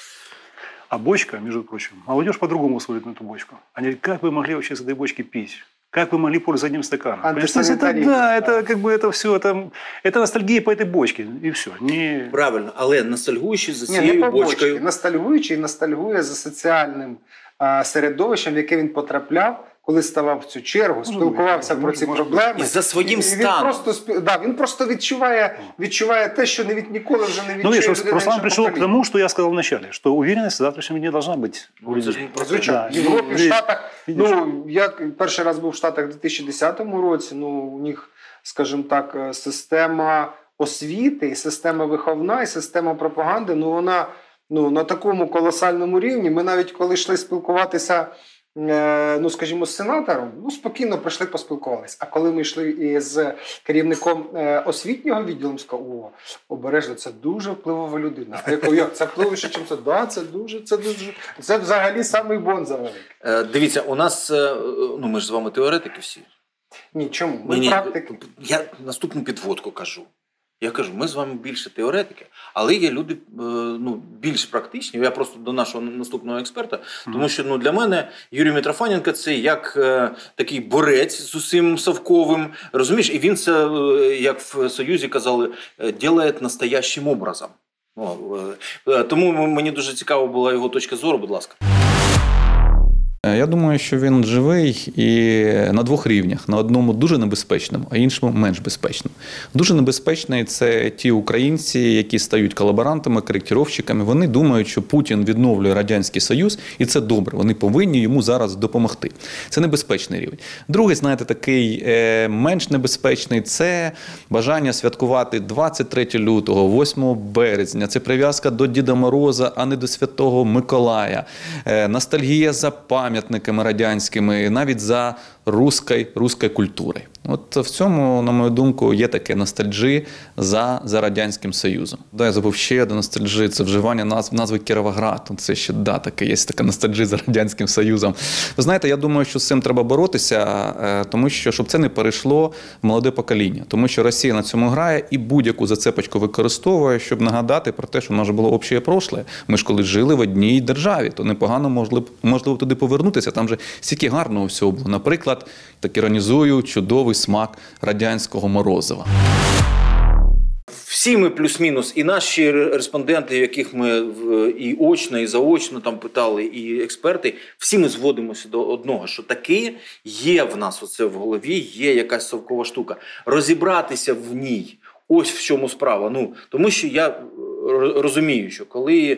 А бочка, между прочим, молодежь по-другому смотрит на эту бочку. Они, как вы могли вообще с этой бочки пить? Как вы могли пользоваться одним стаканом? Понимаешь, это, Антисанитария, да, да. это как бы это все, это, это ностальгия по этой бочке, и все. Не... Правильно, але ностальгуючи за Ні, не цією по бочці. бочкою. Ностальгуючий ностальгує за соціальним а, середовищем, в яке він потрапляв, коли ставав в цю чергу, спілкувався бути, про ці може проблеми. І за своїм І станом. Він просто, спі- да, він просто відчуває, відчуває те, що не від ніколи вже не Ну, відчує видишь, людина Руслан іншого пришел к покоління. тому, что я сказал вначале, что уверенность в завтрашнем дне должна быть. у Ну, це ж людей. не про це. Звичайно, Да. в Європі, в Видиш, Штатах, видиш. ну, я перший раз був в Штатах у дві тисячі десятому році, ну, у них, скажімо так, система освіти, і система виховна, і система пропаганди, ну, вона ну, на такому колосальному рівні. Ми навіть коли йшли спілкуватися, е, ну, скажімо, з сенатором, ну, спокійно прийшли, поспілкувалися. А коли ми йшли із керівником е, освітнього відділу, він сказав, о, обережно, це дуже впливова людина. А я кажу, як, це впливовіше, чим це? Да, це дуже, це дуже, це взагалі самий бонза великий. Е, Дивіться, у нас, е, ну ми ж з вами теоретики всі. Ні, чому? Ми Ні, ні, практики. я наступну підводку кажу. Я кажу, ми з вами більше теоретики, але є люди е, ну, більш практичні. Я просто до нашого наступного експерта, тому що ну, для мене Юрій Митрофаненко – це як е, такий борець з усім совковим, розумієш? І він це, е, як в Союзі казали, е, ділає настоящим образом. О, е, е, тому мені дуже цікава була його точка зору, будь ласка. Я думаю, що він живий і на двох рівнях. На одному дуже небезпечному, а іншому менш безпечному. Дуже небезпечний – це ті українці, які стають колаборантами, коректировщиками. Вони думають, що Путін відновлює Радянський Союз, і це добре. Вони повинні йому зараз допомогти. Це небезпечний рівень. Другий, знаєте, такий менш небезпечний – це бажання святкувати двадцять третього лютого, восьмого березня. Це прив'язка до Діда Мороза, а не до Святого Миколая. Ностальгія за пам'ять. Пам'ятниками радянськими, навіть за руською, руською культурою. От в цьому, на мою думку, є таке ностальджі за, за Радянським Союзом. Да, я забув ще одне ностальджі, це вживання назв, назви Кіровоград. Це ще, да, таке, є таке ностальджі за Радянським Союзом. Ви знаєте, я думаю, що з цим треба боротися, тому що, щоб це не перейшло в молоде покоління. Тому що Росія на цьому грає і будь-яку зацепочку використовує, щоб нагадати про те, що в нас було общее прошле. Ми ж коли жили в одній державі, то непогано можливо, можливо туди повернутися. Там же стільки гарного всього було. Наприклад, так іронізую, чудовий смак радянського морозива. Всі ми плюс-мінус, і наші респонденти, яких ми і очно, і заочно там питали, і експерти, всі ми зводимося до одного, що таки є в нас оце в голові, є якась совкова штука. Розібратися в ній, ось в чому справа. Ну, тому що я розумію, що коли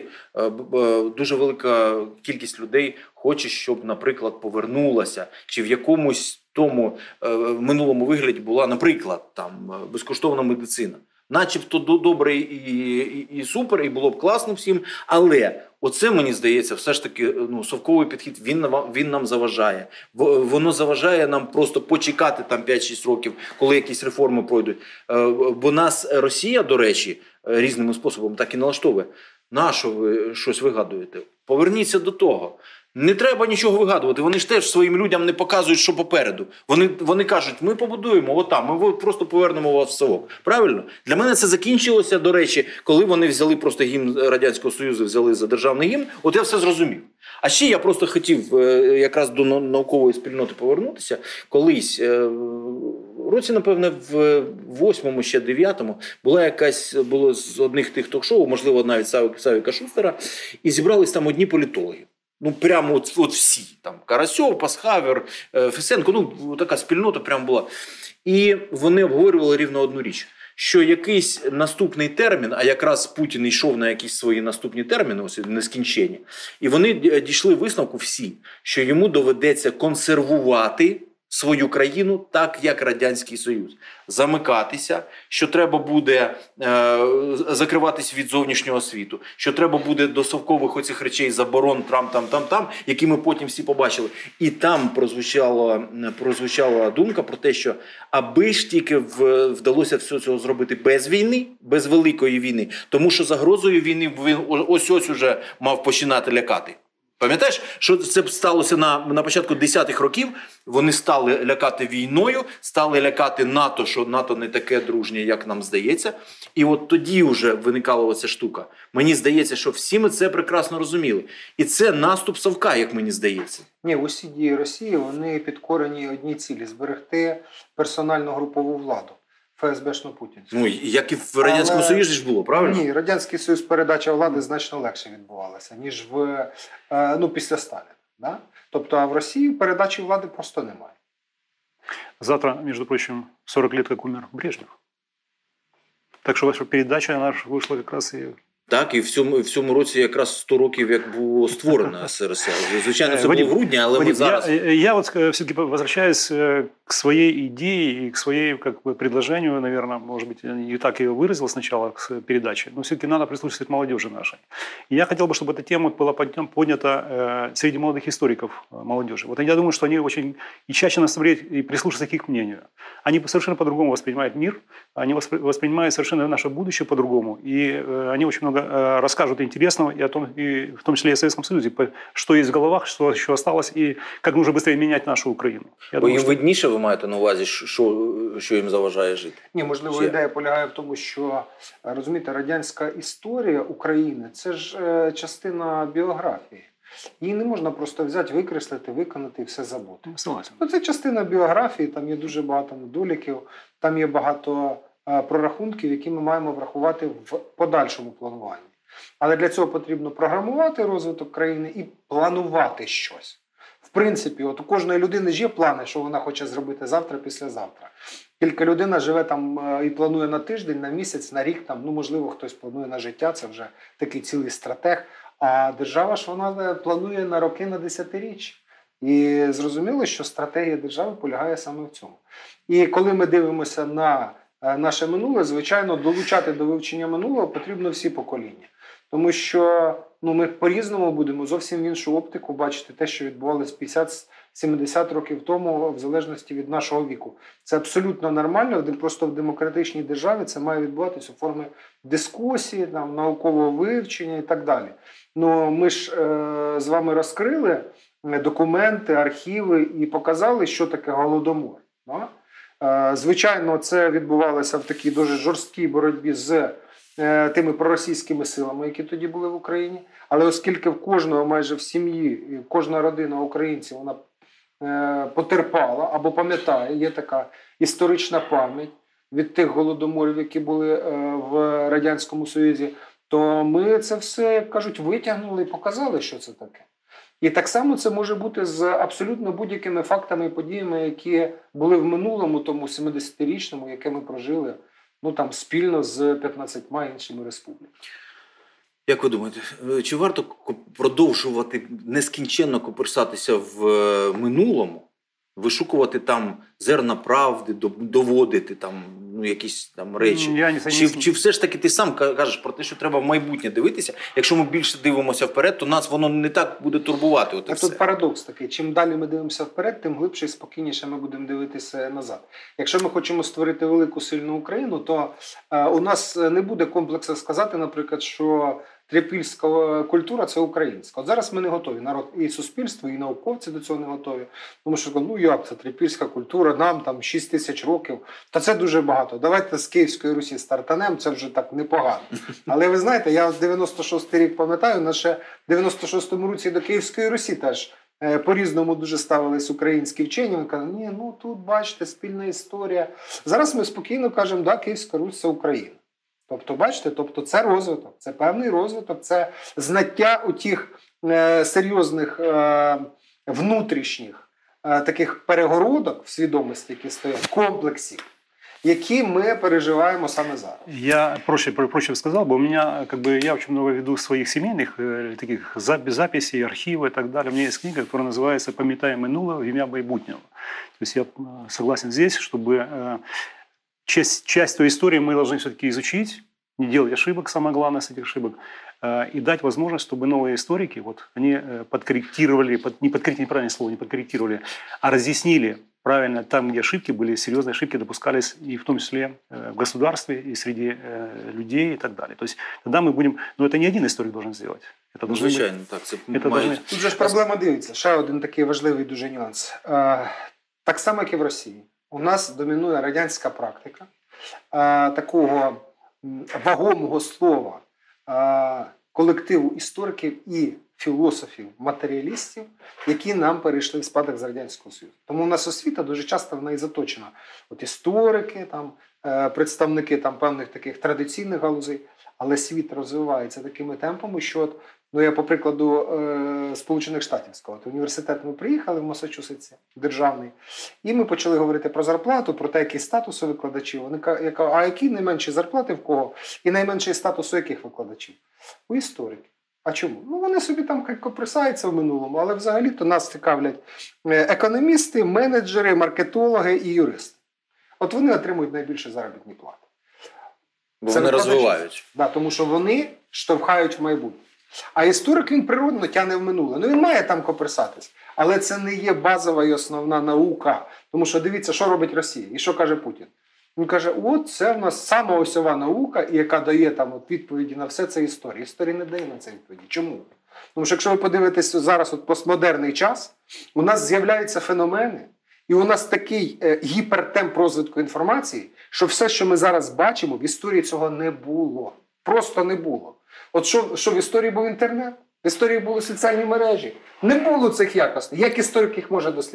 дуже велика кількість людей хоче, щоб, наприклад, повернулася, чи в якомусь тому минулому вигляді була, наприклад, там безкоштовна медицина. Начебто добре і, і, і супер, і було б класно всім, але оце, мені здається, все ж таки ну, совковий підхід, він, він нам заважає. Воно заважає нам просто почекати там п'ять-шість років, коли якісь реформи пройдуть. Бо нас Росія, до речі, різними способами так і налаштовує. Нащо ви щось вигадуєте? Поверніться до того. Не треба нічого вигадувати. Вони ж теж своїм людям не показують, що попереду. Вони, вони кажуть, ми побудуємо отам, ми просто повернемо вас в совок. Правильно? Для мене це закінчилося, до речі, коли вони взяли просто гімн Радянського Союзу, взяли за державний гімн. От я все зрозумів. А ще я просто хотів якраз до наукової спільноти повернутися. Колись, в році, напевне, в восьмому, ще дев'ятому, була якась, було з одних тих ток-шоу, можливо, навіть Савіка Шустера, і зібрались там одні політологи. Ну, прямо от, от всі. Там Карасьов, Пасхавер, Фесенко, ну, така спільнота прямо була. І вони обговорювали рівно одну річ. Що якийсь наступний термін, а якраз Путін йшов на якісь свої наступні терміни, ось нескінчені, і вони дійшли висновку всі, що йому доведеться консервувати свою країну так, як Радянський Союз. Замикатися, що треба буде е, закриватись від зовнішнього світу, що треба буде до совкових оцих речей заборон там-там-там-там, які ми потім всі побачили. І там прозвучала, прозвучала думка про те, що аби ж тільки в, вдалося все цього зробити без війни, без великої війни, тому що загрозою війни він ось-ось уже мав починати лякати. Пам'ятаєш, що це сталося на, на початку десятих років? Вони стали лякати війною, стали лякати НАТО, що НАТО не таке дружнє, як нам здається. І от тоді вже виникала оця штука. Мені здається, що всі ми це прекрасно розуміли. І це наступ совка, як мені здається. Ні, усі дії Росії, вони підкорені одній цілі – зберегти персональну групову владу. ФСБшно-путінську. Ну, як і в Радянському Але... Союзі ж було, правильно? Ні, Радянський Союз передача влади значно легше відбувалася, ніж в, ну, після Сталіна. Да? Тобто, а в Росії передачі влади просто немає. Завтра, між прочим, сорок лет, як умер Брежнев. Так що ваша передача вона вийшла якраз і... Так, і в цьому, в цьому році якраз сто років, як було створено СРСР. Звичайно, це Вадим, було в грудні, але Вадим, ми зараз... Я, я вот все-таки возвращаюсь к своей идее и к своей как бы, предложению, наверное, может быть, я не так ее выразил сначала к передаче, но все-таки надо прислушиваться к молодежи нашей. И я хотел бы, чтобы эта тема была поднята э, среди молодых историков молодежи. Вот я думаю, что они очень и тщательно смотреть и прислушиваться к их мнению. Они совершенно по-другому воспринимают мир, они воспринимают совершенно наше будущее по-другому, и э, они очень много э, расскажут интересного, и о том, и в том числе и о Советском Союзе, что есть в головах, что еще осталось, и как нужно быстрее менять нашу Украину. Я Бо думаю, їм що... видніше, ви маєте на увазі, що, що їм заважає жити? Ні, можливо, Ще. ідея полягає в тому, що, розумієте, радянська історія України – це ж е, частина біографії. Її не можна просто взяти, викреслити, виконати і все забути. Ну, це частина біографії, там є дуже багато недоліків, там є багато е, прорахунків, які ми маємо врахувати в подальшому плануванні. Але для цього потрібно програмувати розвиток країни і планувати щось. В принципі, от у кожної людини ж є плани, що вона хоче зробити завтра, післязавтра. Тільки людина живе там і планує на тиждень, на місяць, на рік, там, ну, можливо, хтось планує на життя, це вже такий цілий стратег. А держава ж вона планує на роки, на десятиріччя. І зрозуміло, що стратегія держави полягає саме в цьому. І коли ми дивимося на наше минуле, звичайно, долучати до вивчення минулого потрібно всі покоління. Тому що ну, ми по-різному будемо зовсім в іншу оптику бачити те, що відбувалося п'ятдесят-сімдесят років тому, в залежності від нашого віку. Це абсолютно нормально, просто в демократичній державі це має відбуватися у формі дискусії, там, наукового вивчення і так далі. Ну, ми ж е- з вами розкрили документи, архіви і показали, що таке Голодомор. Да? Е- звичайно, це відбувалося в такій дуже жорсткій боротьбі з тими проросійськими силами, які тоді були в Україні. Але оскільки в кожного, майже в сім'ї, кожна родина українців, вона е, потерпала або пам'ятає, є така історична пам'ять від тих голодоморів, які були е, в Радянському Союзі, то ми це все, як кажуть, витягнули і показали, що це таке. І так само це може бути з абсолютно будь-якими фактами і подіями, які були в минулому, тому сімдесятирічному, яке ми прожили, ну там спільно з п'ятнадцятьма іншими республіками. Як ви думаєте, чи варто продовжувати нескінченно копирсатися в минулому, вишукувати там зерна правди, доводити там ну, якісь там речі? Я не чи, чи все ж таки ти сам кажеш про те, що треба в майбутнє дивитися? Якщо ми більше дивимося вперед, то нас воно не так буде турбувати. От а тут парадокс такий. Чим далі ми дивимося вперед, тим глибше і спокійніше ми будемо дивитися назад. Якщо ми хочемо створити велику, сильну Україну, то е, у нас не буде комплексу сказати, наприклад, що трипільська культура – це українська. От зараз ми не готові. Народ і суспільство, і науковці до цього не готові. Тому що, ну як це трипільська культура, нам там шість тисяч років. Та це дуже багато. Давайте з Київської Русі стартанем, це вже так непогано. Але ви знаєте, я дев'яносто шостий рік пам'ятаю, на ще в дев'яносто шостому році до Київської Русі теж е, по-різному дуже ставились українські вчені. Ми кажуть, ні, ну тут, бачите, спільна історія. Зараз ми спокійно кажемо, да, Київська Русь – це Україна. Тобто, бачите, тобто це розвиток, це певний розвиток, це знаття у тих е, серйозних е, внутрішніх е, таких перегородок в свідомості, які стоять, комплексів, які мы переживаем саме зараз. Я проще, проще сказал бы, у меня, как бы, я очень много веду своих семейных э, таких записей, архивов и так далее. У меня есть книга, которая называется «Пам'ятаем минулого в ім'я майбутнього». То есть я согласен здесь, чтобы э, часть, часть той истории мы должны все-таки изучить, не делать ошибок, самое главное с этих ошибок, э, и дать возможность, чтобы новые историки, вот, они э, подкорректировали, под, не подкорректировали, неправильное слово, не подкорректировали, а разъяснили правильно там, где ошибки были, серьезные ошибки допускались и в том числе э, в государстве, и среди э, людей и так далее. То есть тогда мы будем, но это не один историк должен сделать. Это должны Звичайно, быть, так. Це это мають... должны... Тут же ж проблема дивиться. Ще один такий важливий дуже нюанс. Е, так само, як і в Росії. У нас домінує радянська практика е, такого вагомого слова е, колективу істориків і філософів, матеріалістів, які нам перейшли в спадок з Радянського Союзу. Тому у нас освіта дуже часто в неї заточена. От історики, там, е, представники там, певних таких традиційних галузей, але світ розвивається такими темпами, що от, ну, я по прикладу е, Сполучених Штатів сказав. От університет ми приїхали в Масачусетсі, державний, і ми почали говорити про зарплату, про те, який статус у викладачів. Вони кажуть, а які найменші зарплати в кого? І найменший статус у яких викладачів? У істориків. А чому? Ну, вони собі там коприсаються в минулому, але взагалі-то нас цікавлять економісти, менеджери, маркетологи і юристи. От вони отримують найбільше заробітні плати. Бо вони розвивають. Да, тому що вони штовхають в майбутнє. А історик, він природно тягне в минуле. Ну, він має там коприсатись. Але це не є базова і основна наука. Тому що дивіться, що робить Росія. І що каже Путін? Він каже, от це в нас сама осьова наука, і яка дає там от відповіді на все, це історія. Історія не дає на це відповіді. Чому? Тому що якщо ви подивитесь зараз от постмодерний час, у нас з'являються феномени, і у нас такий е, гіпертемп розвитку інформації, що все, що ми зараз бачимо, в історії цього не було. Просто не було. От що, що в історії був інтернет? В історії були соціальні мережі. Не було цих якостей. Як історик їх може дослідити?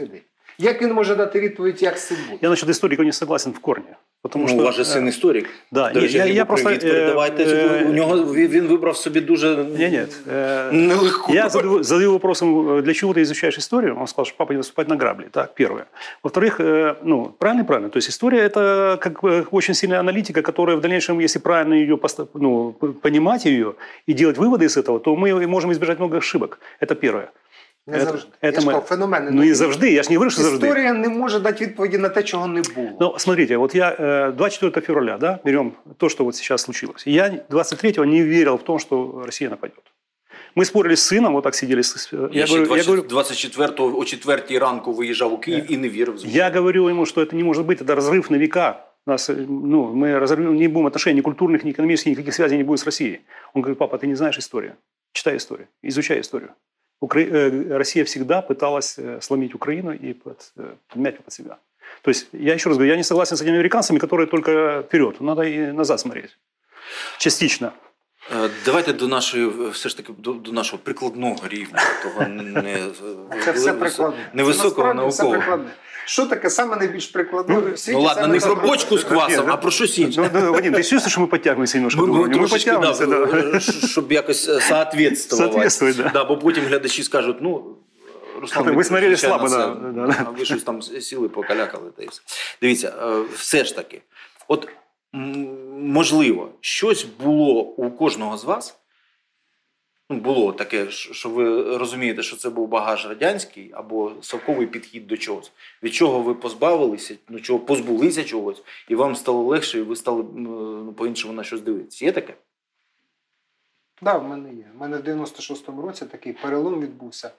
Як він може дати відповідь, як це буде? Я насчет историка не согласен в корне. Потому ну, что, у вас же син історик. Да, До речі, я, я привіт, просто, передавайте. е, У нього, він, він вибрав собі дуже Нет, нет. Э, нелегко. я задаю, задаю вопросом, для чего ты изучаешь историю? Он сказал, что папа не наступать на грабли. Так, первое. Во-вторых, э, ну, правильно, правильно. То есть история – это как бы очень сильная аналитика, которая в дальнейшем, если правильно ее, ну, понимать ее и делать выводы из этого, то мы можем избежать много ошибок. Это первое. Не Это, завжди. это Я ж мы... сказав, феномен. Ну і завжди, я ж не говорю, що завжди. Історія не може дати відповіді на те, чого не було. Ну, смотрите, вот я двадцать четвёртого февраля, да, берем то, что вот сейчас случилось. Я двадцать третьего не верил в том, что Россия нападет. Мы спорили с сыном, вот так сидели. Я, я, ще говорю, я говорю, двадцять четвертого о четвертій ранку виїжджав у Київ і не вірив. Я говорю ему, что это не может быть, это разрыв на века. Нас, ну, мы разорвем, не будем отношений ни культурных, ни экономических, никаких связей не будет с Россией. Он говорит, папа, ты не знаешь историю. Читай историю, изучай историю. Укра... Россия всегда пыталась сломить Украину и под... подмять под себя. То есть, я еще раз говорю, я не согласен с этими американцами, которые только вперед. Надо и назад смотреть. Частично. Давайте до нашої, все ж таки, до, до нашого прикладного рівня, того не, це все прикладне. невисокого наукового. Що таке саме найбільш прикладне? Ну, ну ладно, не про бочку з квасом, а про щось інше. Ну, ну, Вадим, ти чувствуєш, що ми підтягуємося немножко? Ми, ми трошечки, да, да. щоб якось соответствувати. Да. Да, бо потім глядачі скажуть, ну, Руслан, ви смотрели слабо, це, да, да. а ви щось там сіли, покалякали. Та й все. Дивіться, все ж таки, от можливо, щось було у кожного з вас, ну, було таке, що ви розумієте, що це був багаж радянський або совковий підхід до чогось. Від чого ви позбавилися, ну, чого позбулися чогось, і вам стало легше, і ви стали ну, по-іншому на щось дивитися. Є таке? Так, да, в мене є. У мене в дев'яносто шостому році такий перелом відбувся.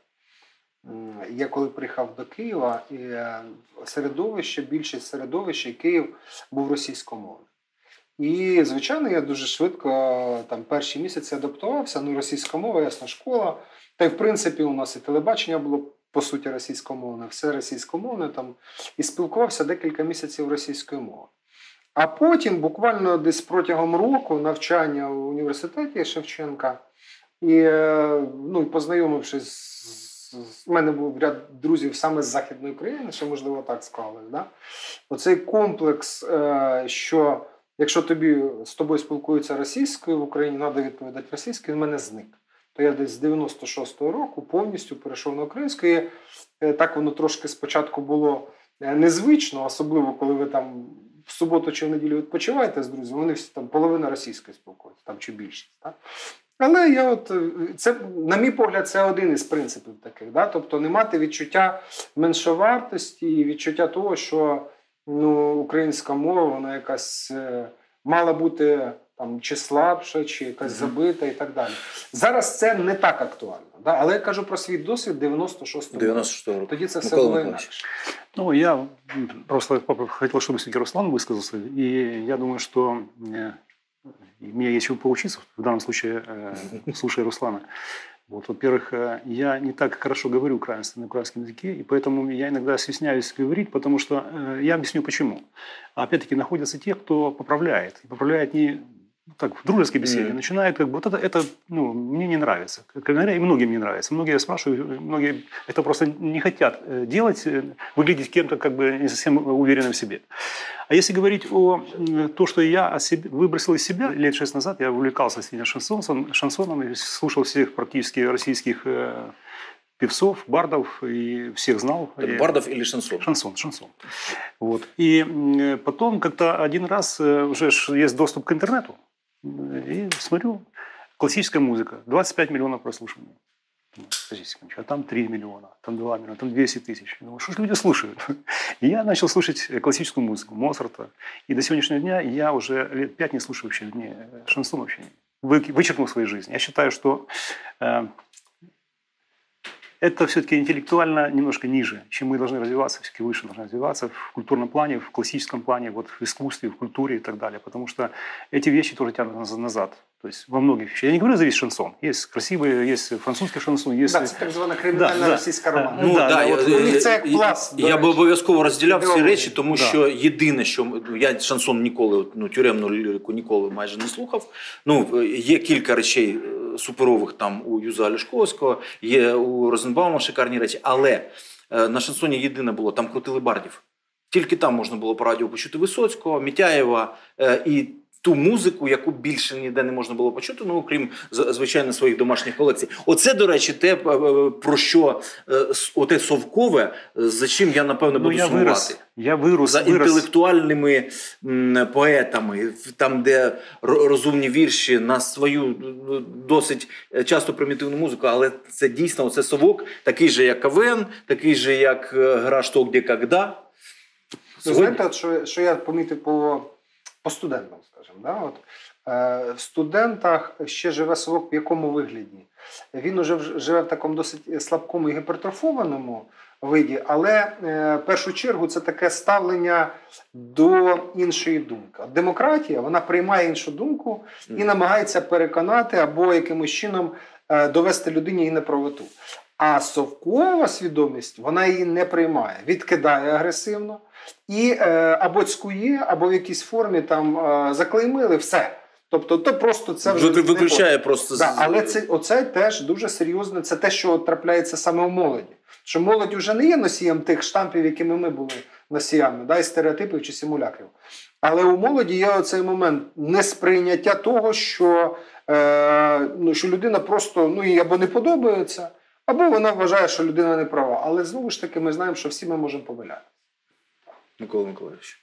Я коли приїхав до Києва, і середовище, більшість середовища, і Київ був російськомовний. І, звичайно, я дуже швидко, там, перші місяці адаптувався, ну, російська мова, ясна школа. Та й, в принципі, у нас і телебачення було, по суті, російськомовне, все російськомовне, там, і спілкувався декілька місяців російською мовою. А потім, буквально десь протягом року, навчання в університеті Шевченка, і, ну, познайомившись, у мене був ряд друзів саме з Західної України, що, можливо, так склалось, да? Оцей комплекс, що якщо тобі з тобою спілкуються російською в Україні, треба відповідати російською, він в мене зник. То я десь з дев'яносто шостого року повністю перейшов на українську. І так воно трошки спочатку було незвично, особливо коли ви там в суботу чи в неділю відпочиваєте з друзями, вони всі там половина російською спілкуються, там чи більшість. Так? Але я от, це, на мій погляд, це один із принципів таких. Да? Тобто не мати відчуття меншовартості і відчуття того, що ну, українська мова, вона якась е, мала бути там, чи слабша, чи якась забита і так далі. Зараз це не так актуально. Да? Але я кажу про свій досвід дев'яносто шостого року. Тоді це все було інакше. Ну, я просто хотел, чтобы все-таки Руслан высказался. И я думаю, что мне есть чего поучиться, в данном случае, слушая Руслана. Вот, во-первых, я не так хорошо говорю украинский, на украинском языке, и поэтому я иногда стесняюсь говорить, потому что я объясню почему. Опять-таки находятся те, кто поправляет. И поправляет не так, в дружеской беседе. Mm-hmm. Начинает как бы, вот это, это ну, мне не нравится. И многим не нравится. Многие спрашивают, многие это просто не хотят делать, выглядеть кем-то как бы не совсем уверенным в себе. А если говорить о том, что я о себе, выбросил из себя, лет шесть назад я увлекался сильно шансоном, шансоном и слушал всех практически российских э, певцов, бардов, и всех знал. Так, бардов или шансон? Шансон, шансон. Вот. И потом как-то один раз уже есть доступ к интернету, и смотрю, классическая музыка, двадцать пять миллионов прослушиваний. А там три миллиона, там два миллиона, там двести тысяч. Ну, что же люди слушают? И я начал слушать классическую музыку, Моцарта. И до сегодняшнего дня я уже лет пять не слушаю вообще не, шансон вообще. Вычеркнул в своей жизни. Я считаю, что э, это все-таки интеллектуально немножко ниже, чем мы должны развиваться, все-таки выше должны развиваться в культурном плане, в классическом плане, вот в искусстве, в культуре и так далее. Потому что эти вещи тоже тянут назад. То есть во многих вещах. Я не говорю за весь шансон. Есть красивые, есть французский шансон. Есть... Да, це так звана кримінальна да, російська романа. Ну, да, да, я, от, у них це як клас. Я, я би обов'язково розділяв ці речі, тому да. що єдине, що я шансон ніколи, ну, тюремну лірику ніколи майже не слухав. Ну, є кілька речей суперових там у Юза Олешковського, є у Розенбаума шикарні речі, але на шансоні єдине було, там крутили бардів. Тільки там можна було по радіо почути Висоцького, Митяєва і ту музику, яку більше ніде не можна було почути, ну, окрім, звичайно, своїх домашніх колекцій. Оце, до речі, те, про що оте совкове, за чим я, напевно, буду ну, я сумувати. Вирос, я вирос, за вирос. інтелектуальними м, поетами, там, де розумні вірші на свою досить часто примітивну музику, але це дійсно, оце совок, такий же, як КВН, такий же, як гра «Что, где, когда». Ви знаєте, от що, що я помітив по, по студентам, скажімо. Да? От, е, в студентах ще живе совок в якому вигляді? Він уже живе в такому досить слабкому і гіпертрофованому виді, але е, в першу чергу це таке ставлення до іншої думки. Демократія, вона приймає іншу думку і намагається переконати або якимось чином е, довести людині її неправоту. А совкова свідомість, вона її не приймає, відкидає агресивно і е, або цькує, або в якійсь формі там е, заклеймили, все. Тобто то просто це вже виключає просто. Да, але це оце теж дуже серйозно. Це те, що трапляється саме в молоді. Що молодь вже не є носієм тих штампів, якими ми були носіями, да, і стереотипів чи симулякрів. Але у молоді є оцей момент несприйняття того, що, е, ну, що людина просто ну, їй або не подобається, або вона вважає, що людина не права. Але знову ж таки ми знаємо, що всі ми можемо помилятися. Микола Миколайович,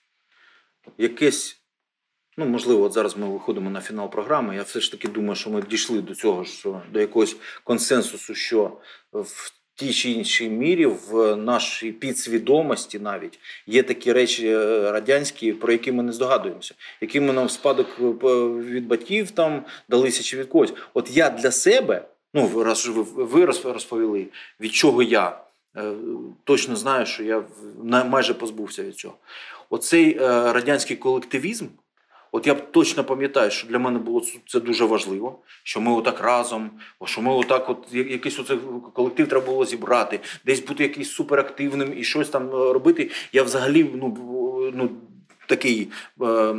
якесь, ну, можливо, от зараз ми виходимо на фінал програми, я все ж таки думаю, що ми дійшли до цього, що до якогось консенсусу, що в тій чи іншій мірі в нашій підсвідомості навіть є такі речі радянські, про які ми не здогадуємося, які ми нам в спадок від батьків там далися чи від когось. От я для себе, ну, раз ви розповіли, від чого я точно знаю, що я майже позбувся від цього. Оцей радянський колективізм, от я точно пам'ятаю, що для мене було це дуже важливо, що ми отак разом, що ми отак, от якийсь оцей колектив треба було зібрати, десь бути якийсь суперактивним і щось там робити. Я взагалі, ну, ну такий е,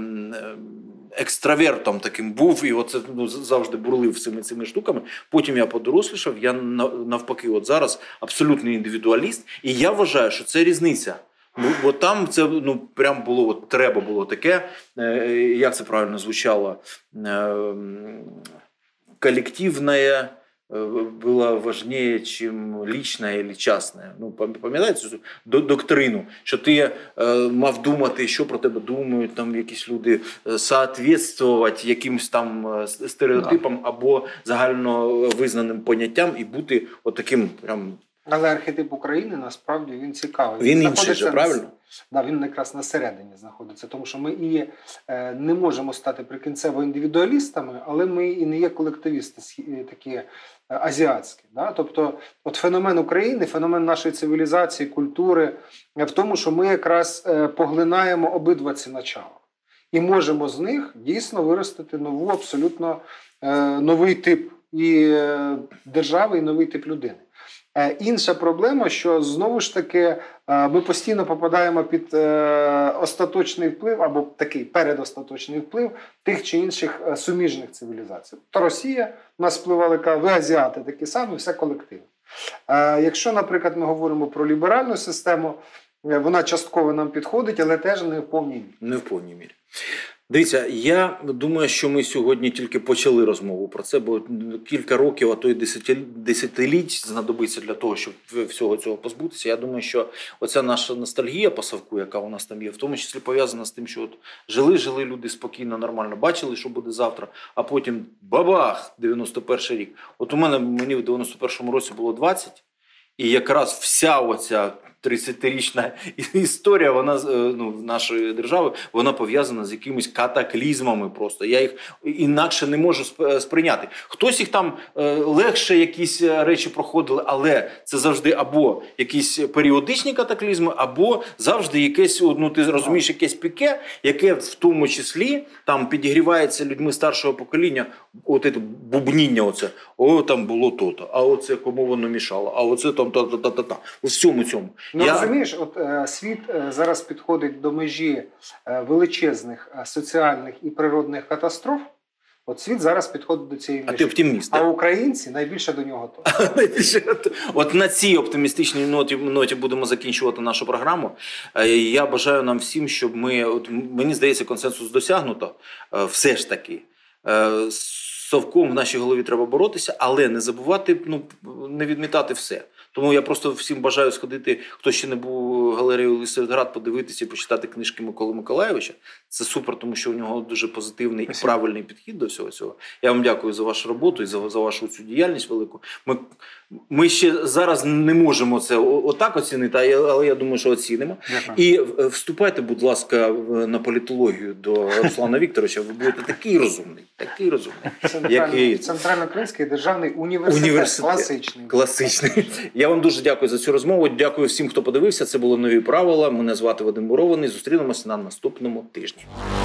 екстравертом таким був, і оце, ну, завжди бурлив цими цими штуками. Потім я подорослішав, я навпаки, от зараз абсолютний індивідуаліст, і я вважаю, що це різниця. Бо там це, ну, прям було, от, треба було таке, е, як це правильно звучало, е, коллективное было важнее, чем личное или частное. Ну, пам'ятаєте цю доктрину, що ти е, мав думати, що про тебе думають там якісь люди, соответствувати якимось там стереотипам або загально визнаним поняттям і бути отаким прям. Але архетип України, насправді, він цікавий. Він, він інший же, правильно? Да, він якраз на середині знаходиться. Тому що ми і е, не можемо стати прикінцево індивідуалістами, але ми і не є колективісти такі е, азіатські. Да? Тобто от феномен України, феномен нашої цивілізації, культури е, в тому, що ми якраз е, поглинаємо обидва ці начала. І можемо з них дійсно виростити нову, абсолютно е, новий тип і е, держави, і новий тип людини. Інша проблема, що знову ж таки ми постійно попадаємо під остаточний вплив або такий передостаточний вплив тих чи інших суміжних цивілізацій. То Росія у нас впливала, ви азіати такі самі, все колективно. Якщо, наприклад, ми говоримо про ліберальну систему, вона частково нам підходить, але теж не в повній мірі. Не в повній мірі. Дивіться, я думаю, що ми сьогодні тільки почали розмову про це, бо кілька років, а то й десятиліть знадобиться для того, щоб всього цього позбутися. Я думаю, що оця наша ностальгія по совку, яка у нас там є, в тому числі пов'язана з тим, що от жили-жили люди спокійно, нормально, бачили, що буде завтра, а потім бабах, дев'яносто перший рік. От у мене, мені в дев'яносто першому році було двадцять, і якраз вся оця тридцятирічна історія, вона, ну, нашої держави, вона пов'язана з якимись катаклізмами просто. Я їх інакше не можу сприйняти. Хтось їх там легше якісь речі проходили, але це завжди або якісь періодичні катаклізми, або завжди якесь, ну, ти розумієш, якесь піке, яке в тому числі там підігрівається людьми старшого покоління, от це бубніння оце, о, там було то-то, а оце кому воно мішало, а оце там та-та-та-та-та. У всьому цьому. Ну, Я... розумієш, от е, світ е, зараз підходить до межі е, величезних е, соціальних і природних катастроф. От світ зараз підходить до цієї А межі. ти оптиміст, А так? українці найбільше до нього готові. От на цій оптимістичній ноті, ноті будемо закінчувати нашу програму. Е, Я бажаю нам всім, щоб ми, от мені здається, консенсус досягнуто. Е, Все ж таки. Е, З совком в нашій голові треба боротися, але не забувати, ну, не відмітати все. Тому я просто всім бажаю сходити, хто ще не був у галереї Лисичград, подивитися і почитати книжки Миколи Миколайовича. Це супер, тому що у нього дуже позитивний і правильний підхід до всього цього. Я вам дякую за вашу роботу і за, за вашу цю діяльність велику. Ми, ми ще зараз не можемо це отак оцінити, але я думаю, що оцінимо. Дякую. І вступайте, будь ласка, на політологію до Руслана Вікторовича. Ви будете такий розумний, такий розумний. Який... Центрально-Український державний університет, Університет. класичний. Класичний. Я вам дуже дякую за цю розмову. Дякую всім, хто подивився. Це були нові правила. Мене звати Вадим Мурований. Зустрінемося на наступному тижні.